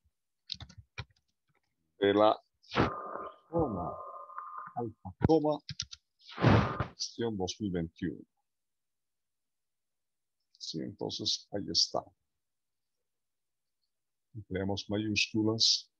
de la zona Alpacoma, gestión dos mil veintiuno. Sí, entonces ahí está. Empleamos mayúsculas.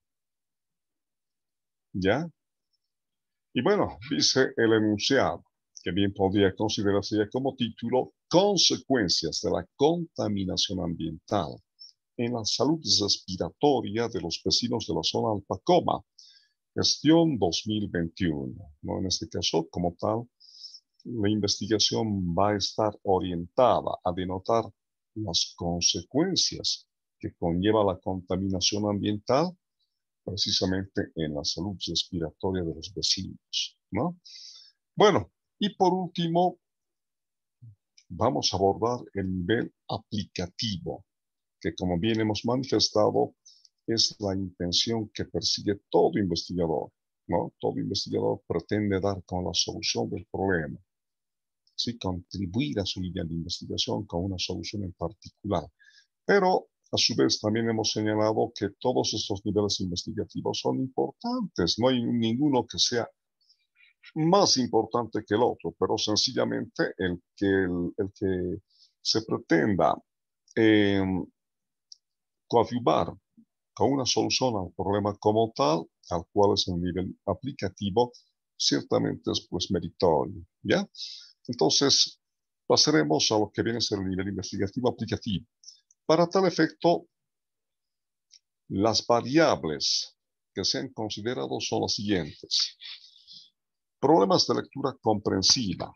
¿Ya? Y bueno, dice el enunciado, que bien podría considerarse ya como título, consecuencias de la contaminación ambiental en la salud respiratoria de los vecinos de la zona Alpacoma, gestión dos mil veintiuno. ¿No? En este caso, como tal, la investigación va a estar orientada a denotar las consecuencias que conlleva la contaminación ambiental precisamente en la salud respiratoria de los vecinos, ¿no? Bueno, y por último, vamos a abordar el nivel aplicativo, que como bien hemos manifestado, es la intención que persigue todo investigador, ¿no? Todo investigador pretende dar con la solución del problema, ¿sí? Contribuir a su línea de investigación con una solución en particular. Pero, a su vez, también hemos señalado que todos estos niveles investigativos son importantes. No hay ninguno que sea más importante que el otro, pero sencillamente el que, el, el que se pretenda eh, coadyuvar con una solución al problema como tal, al cual es el nivel aplicativo, ciertamente es pues meritorio, ¿ya? Entonces, pasaremos a lo que viene a ser el nivel investigativo aplicativo. Para tal efecto, las variables que se han considerado son las siguientes. Problemas de lectura comprensiva.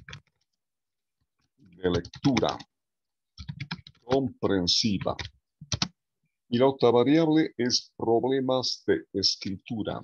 De lectura comprensiva. Y la otra variable es problemas de escritura.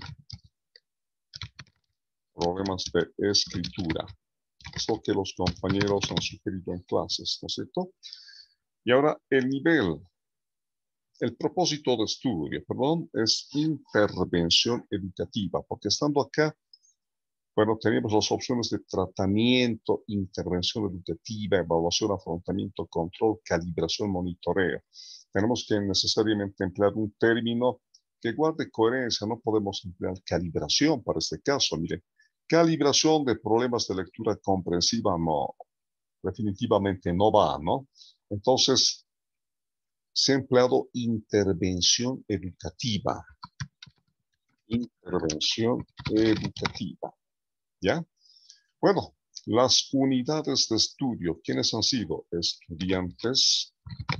Problemas de escritura. Es lo que los compañeros han sugerido en clases, ¿no es cierto? Y ahora el nivel, el propósito de estudio, perdón, es intervención educativa, porque estando acá, bueno, tenemos las opciones de tratamiento, intervención educativa, evaluación, afrontamiento, control, calibración, monitoreo. Tenemos que necesariamente emplear un término que guarde coherencia. No podemos emplear calibración para este caso. Mire, calibración de problemas de lectura comprensiva no, definitivamente no va, ¿no? Entonces, se ha empleado intervención educativa. Intervención educativa, ¿ya? Bueno, las unidades de estudio, ¿quiénes han sido? Estudiantes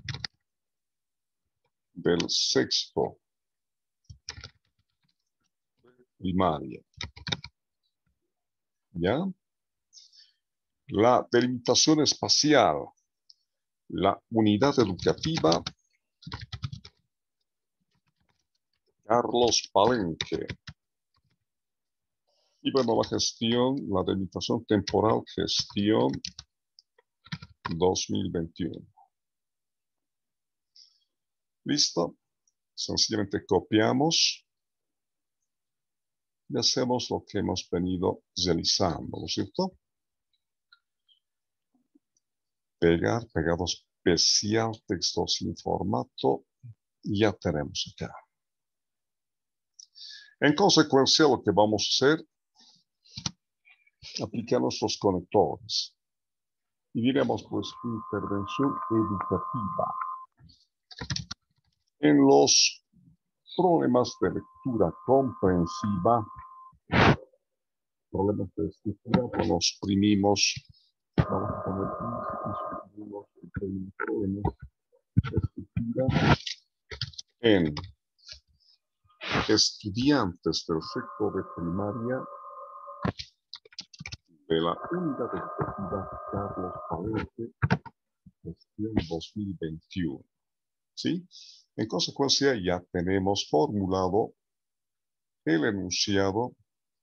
del sexto primaria, ¿ya? La delimitación espacial, la unidad educativa Carlos Palenque. Y bueno, la gestión, la delimitación temporal, gestión dos mil veintiuno. ¿Listo? Sencillamente copiamos y hacemos lo que hemos venido realizando, ¿no es cierto? Pegar, pegado especial, texto sin formato, ya tenemos acá. En consecuencia, lo que vamos a hacer, aplicar nuestros conectores. Y diremos, pues, intervención educativa. En los problemas de lectura comprensiva, problemas de escritura, pues los primimos, vamos a poner discutimos problemas de escritura en estudiantes del sexto de primaria de la unidad educativa Carlos Palenque, gestión dos mil veintiuno. ¿Sí? En consecuencia, ya tenemos formulado el enunciado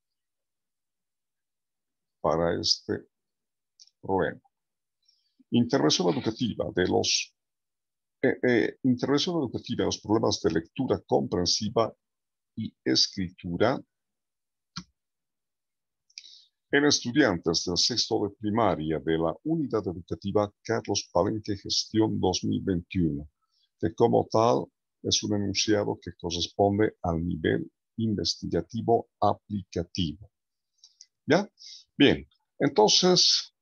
para este problema. Intervención educativa de los eh, eh, intervención educativa de los problemas de lectura comprensiva y escritura en estudiantes del sexto de primaria de la unidad educativa Carlos Palenque, gestión dos mil veintiuno, que como tal es un enunciado que corresponde al nivel investigativo aplicativo. ¿Ya? Bien, entonces,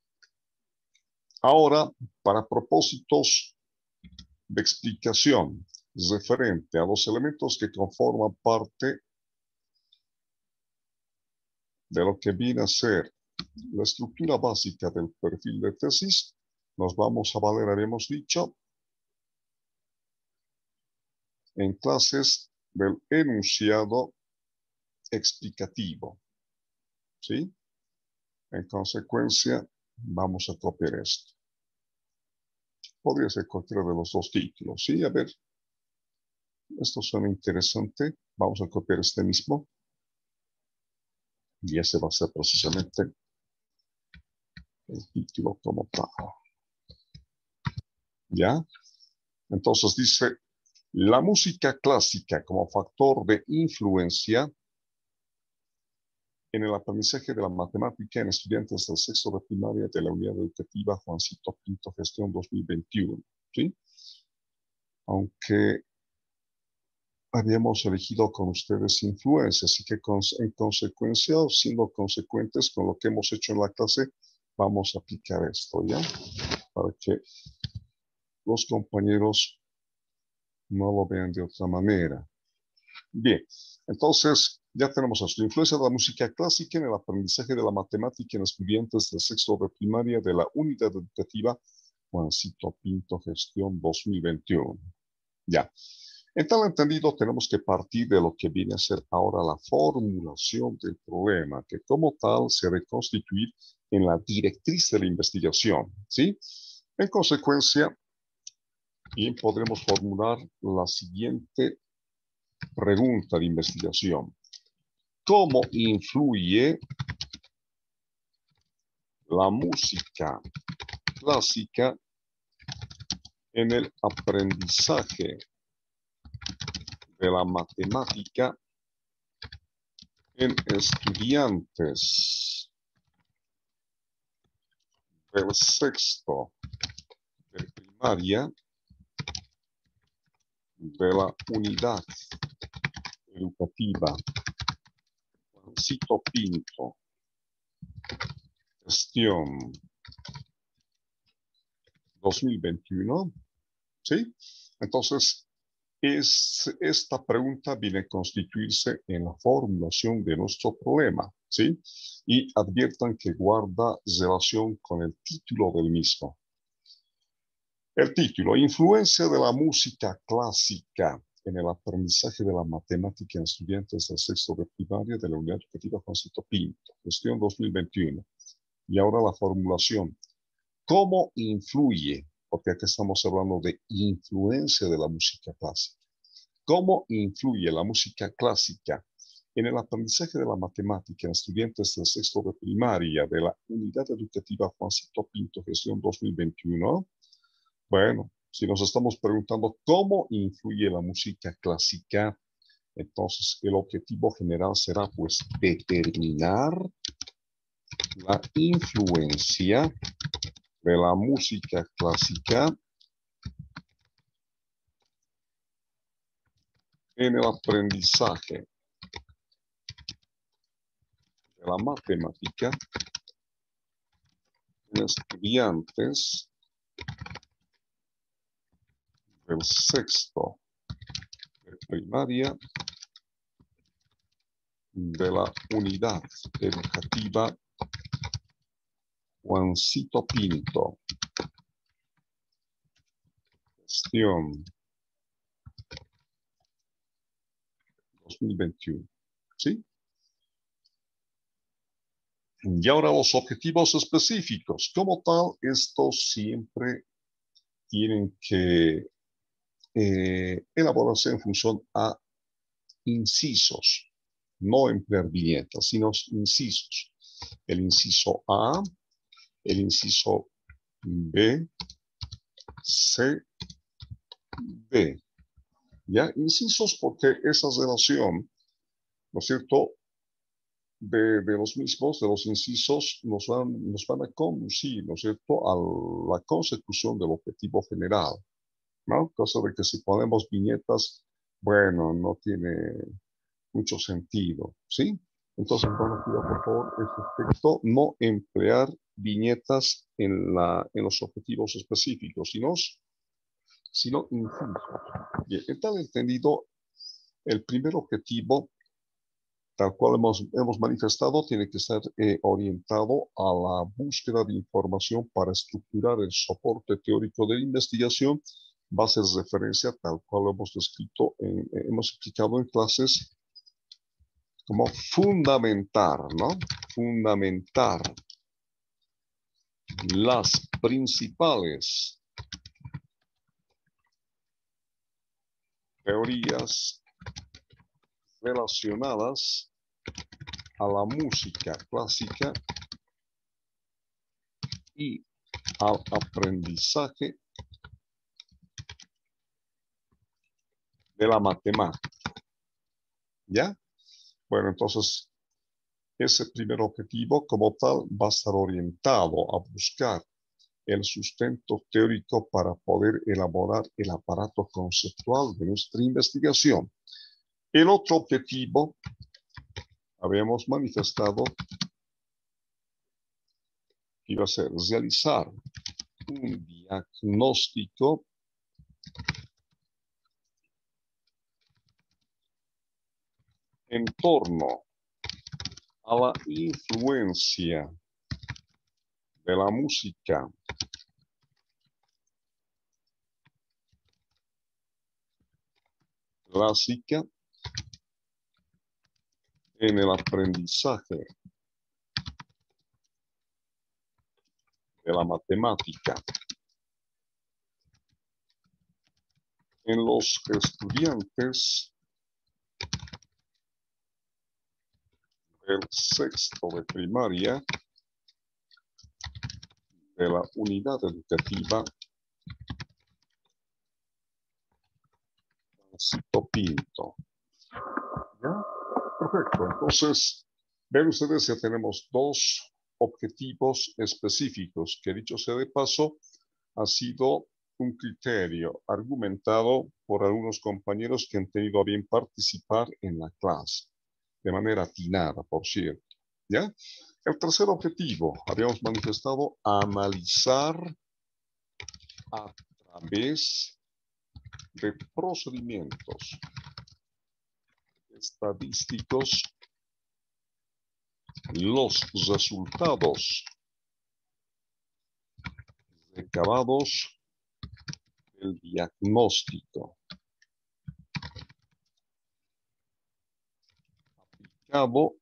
ahora, para propósitos de explicación referente a los elementos que conforman parte de lo que viene a ser la estructura básica del perfil de tesis, nos vamos a valer, habíamos dicho, en clases del enunciado explicativo. ¿Sí? En consecuencia, vamos a copiar esto. podría ser cualquiera de los dos títulos. Sí, a ver, esto suena interesante. Vamos a copiar este mismo. Y ese va a ser precisamente el título como tal. ¿Ya? Entonces dice, la música clásica como factor de influencia en el aprendizaje de la matemática en estudiantes del sexto de primaria de la Unidad Educativa Juancito Pinto Gestión dos mil veintiuno. ¿Sí? Aunque habíamos elegido con ustedes influencia, así que con, en consecuencia, siendo consecuentes con lo que hemos hecho en la clase, vamos a aplicar esto, ¿ya? Para que los compañeros no lo vean de otra manera. Bien, entonces ya tenemos esto. Influencia de la música clásica en el aprendizaje de la matemática en estudiantes del sexto de primaria de la Unidad Educativa Juancito Pinto Gestión dos mil veintiuno. Ya. En tal entendido, tenemos que partir de lo que viene a ser ahora la formulación del problema, que como tal se debe constituir en la directriz de la investigación, ¿sí? En consecuencia, bien, podremos formular la siguiente pregunta de investigación. ¿Cómo influye la música clásica en el aprendizaje de la matemática en estudiantes del sexto de primaria de la Unidad Educativa Juancito Pinto Gestión dos mil veintiuno? ¿Sí? Entonces, es, esta pregunta viene a constituirse en la formulación de nuestro problema, ¿sí? Y adviertan que guarda relación con el título del mismo. El título, Influencia de la música clásica en el aprendizaje de la matemática en estudiantes del sexto de primaria de la Unidad Educativa Juancito Pinto, gestión dos mil veintiuno. Y ahora la formulación. ¿Cómo influye? Porque aquí estamos hablando de influencia de la música clásica. ¿Cómo influye la música clásica en el aprendizaje de la matemática en estudiantes del sexto de primaria de la Unidad Educativa Juancito Pinto, gestión dos mil veintiuno? Bueno, si nos estamos preguntando cómo influye la música clásica, entonces el objetivo general será pues determinar la influencia de la música clásica en el aprendizaje de la matemática en estudiantes del sexto de primaria de la Unidad Educativa Juancito Pinto, gestión dos mil veintiuno. ¿Sí? Y ahora los objetivos específicos. Como tal, estos siempre tienen que eh, elaborarse en función a incisos. No emplear viñetas, sino incisos. El inciso A, el inciso B, C, D. ¿Ya? Incisos porque esa relación, ¿no es cierto?, de, de los mismos, de los incisos, nos van, nos van a conducir, ¿no es cierto?, a la consecución del objetivo general, ¿no? Cosa de que si ponemos viñetas, bueno, no tiene mucho sentido, ¿sí? Entonces, bueno, cuidado, por favor, este texto, no emplear viñetas en, la, en los objetivos específicos, sino, sino incisos. Bien, en tal entendido, el primer objetivo, tal cual hemos, hemos manifestado, tiene que estar eh, orientado a la búsqueda de información para estructurar el soporte teórico de la investigación, bases de referencia, tal cual hemos descrito, en, hemos explicado en clases, como fundamentar, ¿no? Fundamentar las principales teorías relacionadas a la música clásica y al aprendizaje de la matemática. ¿Ya? Bueno, entonces, ese primer objetivo como tal va a estar orientado a buscar el sustento teórico para poder elaborar el aparato conceptual de nuestra investigación. El otro objetivo, habíamos manifestado, que iba a ser realizar un diagnóstico en torno a la influencia de la música clásica en el aprendizaje de la matemática en los estudiantes del sexto de primaria de la unidad educativa Francisco Pinto. ¿Ya? Perfecto. Entonces, ven ustedes, ya tenemos dos objetivos específicos que, dicho sea de paso, ha sido un criterio argumentado por algunos compañeros que han tenido a bien participar en la clase, de manera atinada, por cierto. ¿Ya? El tercer objetivo, habíamos manifestado analizar a través de procedimientos estadísticos los resultados recabados del diagnóstico aplicado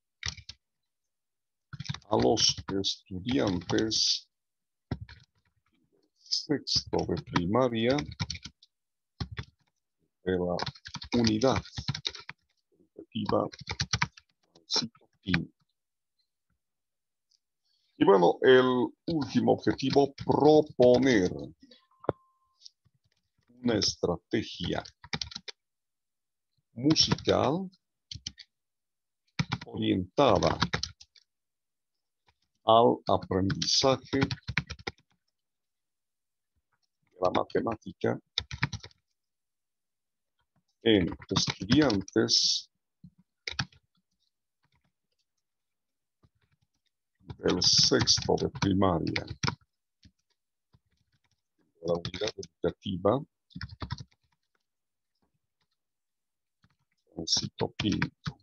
a los estudiantes sexto de primaria de la unidad educativa Francisco Pinto. Y bueno, el último objetivo, proponer una estrategia musical orientada al aprendizaje de la matemática en estudiantes del sexto de primaria de la unidad educativa Francisco Pinto.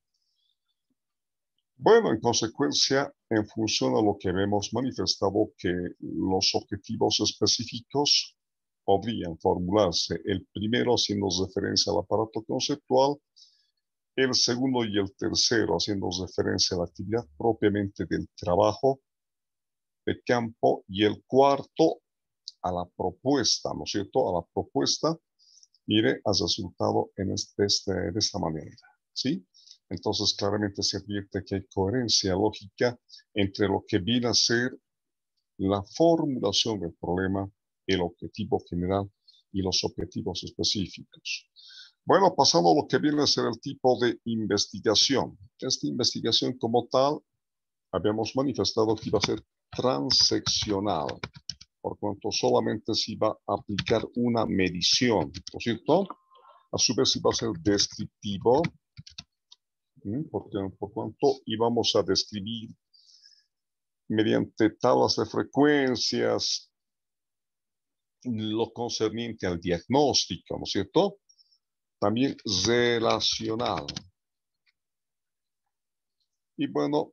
Bueno, en consecuencia, en función a lo que hemos manifestado, que los objetivos específicos podrían formularse, el primero haciendo referencia al aparato conceptual, el segundo y el tercero haciendo referencia a la actividad propiamente del trabajo de campo, y el cuarto a la propuesta, ¿no es cierto? A la propuesta, mire, ha resultado en este, este, de esta manera, ¿sí? Entonces, claramente se advierte que hay coherencia lógica entre lo que viene a ser la formulación del problema, el objetivo general y los objetivos específicos. Bueno, pasando a lo que viene a ser el tipo de investigación. Esta investigación como tal, habíamos manifestado que iba a ser transeccional, por cuanto solamente se iba a aplicar una medición, ¿no es cierto? A su vez iba a ser descriptivo, porque por cuanto íbamos a describir mediante tablas de frecuencias lo concerniente al diagnóstico, ¿no es cierto? También relacional. Y bueno,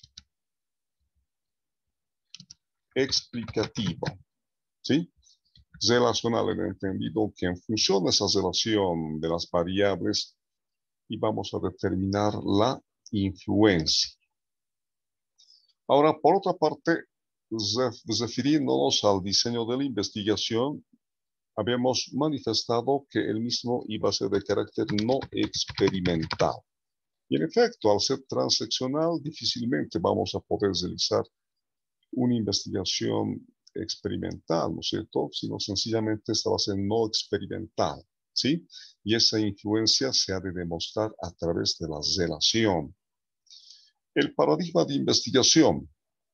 explicativo, ¿sí? Relacional en el entendido que en función de esa relación de las variables íbamos a determinar la influencia. Ahora, por otra parte, refiriéndonos al diseño de la investigación, habíamos manifestado que el mismo iba a ser de carácter no experimental. Y en efecto, al ser transaccional, difícilmente vamos a poder realizar una investigación experimental, ¿no es cierto? Sino sencillamente esta va a ser no experimental, ¿sí? Y esa influencia se ha de demostrar a través de la relación. El paradigma de investigación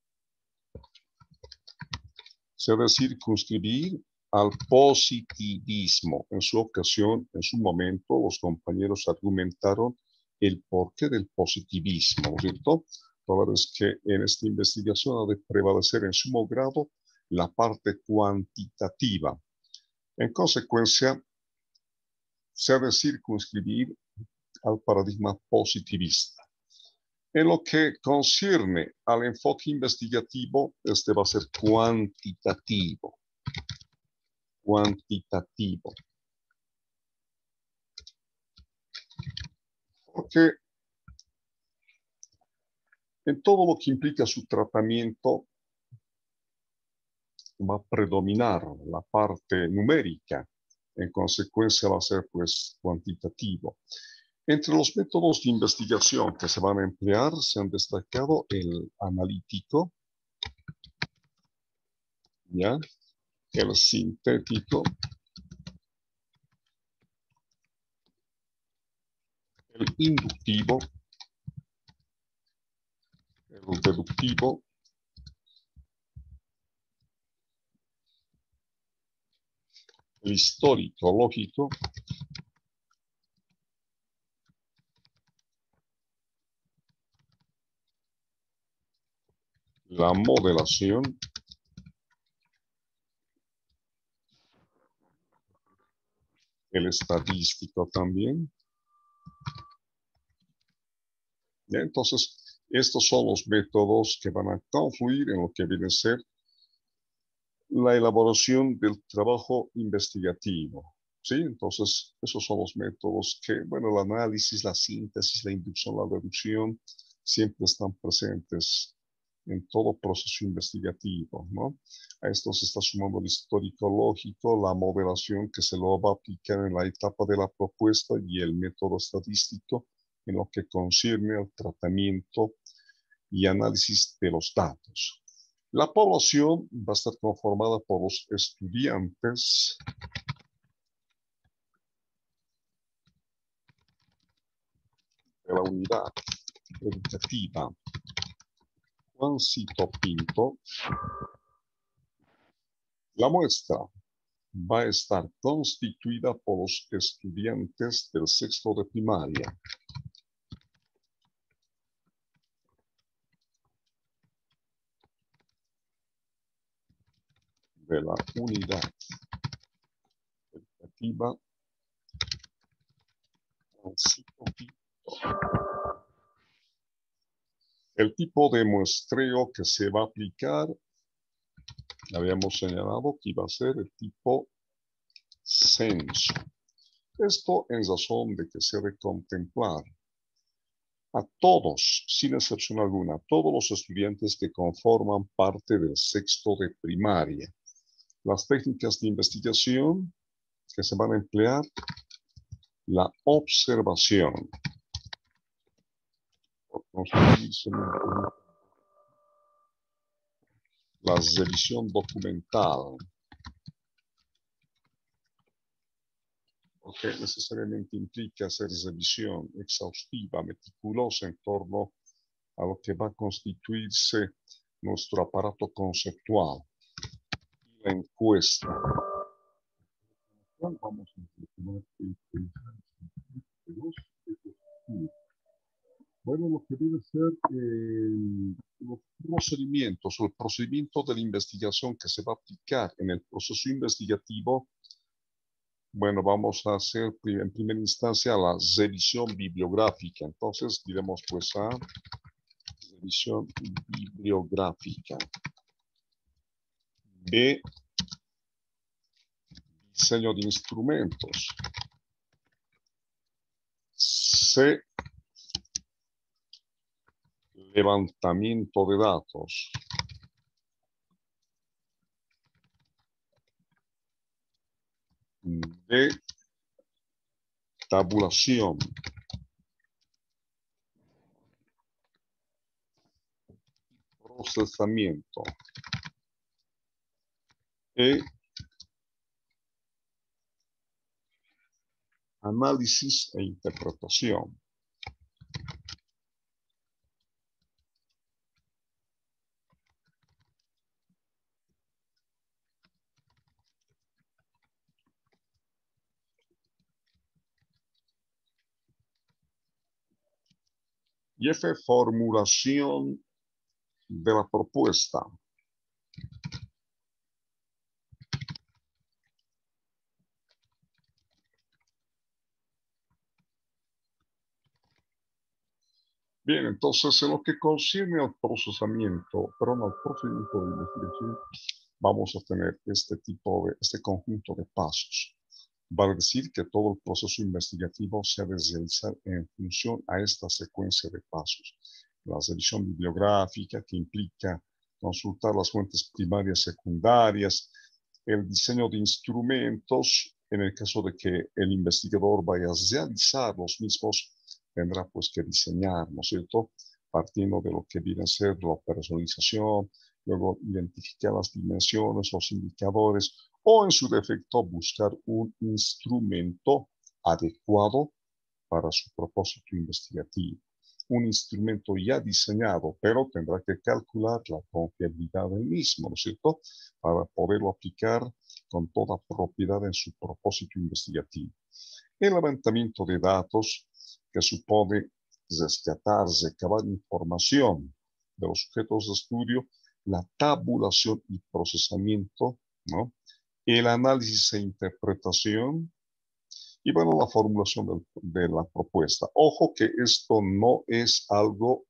se ha de circunscribir al positivismo. En su ocasión, en su momento, los compañeros argumentaron el porqué del positivismo, ¿no es cierto? La verdad es que en esta investigación ha de prevalecer en sumo grado la parte cuantitativa. En consecuencia, se ha de circunscribir al paradigma positivista. En lo que concierne al enfoque investigativo, este va a ser cuantitativo. Cuantitativo. Porque en todo lo que implica su tratamiento va a predominar la parte numérica. En consecuencia va a ser pues cuantitativo. Entre los métodos de investigación que se van a emplear se han destacado el analítico, ¿ya? El sintético, el inductivo, el deductivo, el histórico lógico, la modelación, el estadístico también. ¿Ya? Entonces, estos son los métodos que van a confluir en lo que viene a ser la elaboración del trabajo investigativo. ¿Sí? Entonces, esos son los métodos que, bueno, el análisis, la síntesis, la inducción, la deducción, siempre están presentes en todo proceso investigativo, ¿no? A esto se está sumando el histórico lógico, la modelación que se lo va a aplicar en la etapa de la propuesta y el método estadístico en lo que concierne al tratamiento y análisis de los datos. La población va a estar conformada por los estudiantes de la unidad educativa Juancito Pinto. La muestra va a estar constituida por los estudiantes del sexto de primaria. De la unidad educativa Juancito Pinto. El tipo de muestreo que se va a aplicar, habíamos señalado que iba a ser el tipo censo. Esto en razón de que se debe contemplar a todos, sin excepción alguna, todos los estudiantes que conforman parte del sexto de primaria. Las técnicas de investigación que se van a emplear, la observación, la revisión documental, porque necesariamente implica hacer revisión exhaustiva, meticulosa en torno a lo que va a constituirse nuestro aparato conceptual. Y la encuesta. Vamos a Bueno, lo que debe ser eh, los procedimientos o el procedimiento de la investigación que se va a aplicar en el proceso investigativo. Bueno, vamos a hacer en primera instancia la revisión bibliográfica. Entonces, diremos pues a revisión bibliográfica. B, diseño de instrumentos. C, levantamiento de datos. de tabulación. Procesamiento. E análisis e interpretación. Y F, formulación de la propuesta. Bien, entonces en lo que concierne al procesamiento, perdón, al procedimiento de investigación, vamos a tener este tipo de, este conjunto de pasos. Vale decir que todo el proceso investigativo se ha de realizar en función a esta secuencia de pasos. La revisión bibliográfica, que implica consultar las fuentes primarias y secundarias, el diseño de instrumentos, en el caso de que el investigador vaya a realizar los mismos, tendrá pues que diseñar, ¿no es cierto? Partiendo de lo que viene a ser la personalización, luego identificar las dimensiones, los indicadores, o en su defecto buscar un instrumento adecuado para su propósito investigativo. Un instrumento ya diseñado, pero tendrá que calcular la confiabilidad del mismo, ¿no es cierto? Para poderlo aplicar con toda propiedad en su propósito investigativo. El levantamiento de datos, que supone rescatar, recabar información de los sujetos de estudio, la tabulación y procesamiento, ¿no? El análisis e interpretación, y bueno, la formulación de, de la propuesta. Ojo que esto no es algo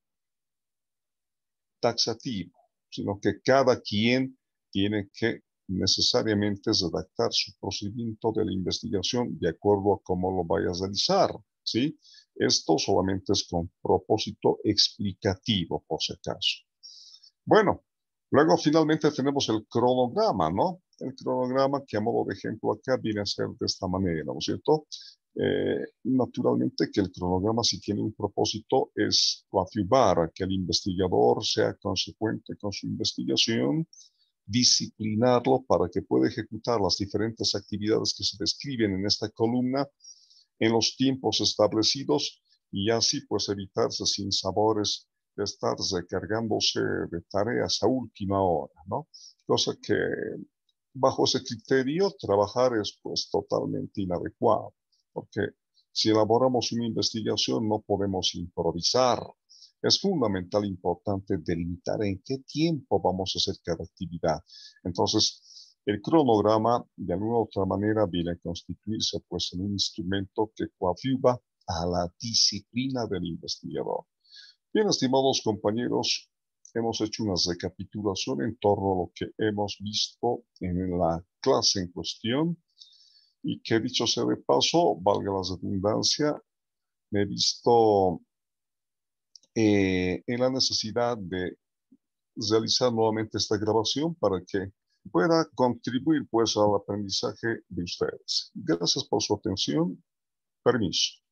taxativo, sino que cada quien tiene que necesariamente redactar su procedimiento de la investigación de acuerdo a cómo lo vaya a realizar, ¿sí? Esto solamente es con propósito explicativo, por si acaso. Bueno, luego finalmente tenemos el cronograma, ¿no? El cronograma que a modo de ejemplo acá viene a ser de esta manera, ¿no es cierto? Eh, naturalmente que el cronograma, si tiene un propósito, es coadyuvar a que el investigador sea consecuente con su investigación, disciplinarlo para que pueda ejecutar las diferentes actividades que se describen en esta columna en los tiempos establecidos y así pues evitarse sinsabores de estar recargándose de tareas a última hora, ¿no? Cosa que bajo ese criterio trabajar es pues totalmente inadecuado, porque si elaboramos una investigación no podemos improvisar. Es fundamental, importante delimitar en qué tiempo vamos a hacer cada actividad. Entonces, el cronograma, de alguna u otra manera, viene a constituirse pues en un instrumento que coadyuva a la disciplina del investigador. Bien, estimados compañeros, hemos hecho una recapitulación en torno a lo que hemos visto en la clase en cuestión y que dicho sea de paso, valga la redundancia, me he visto eh, en la necesidad de realizar nuevamente esta grabación para que pueda contribuir pues al aprendizaje de ustedes. Gracias por su atención. Permiso.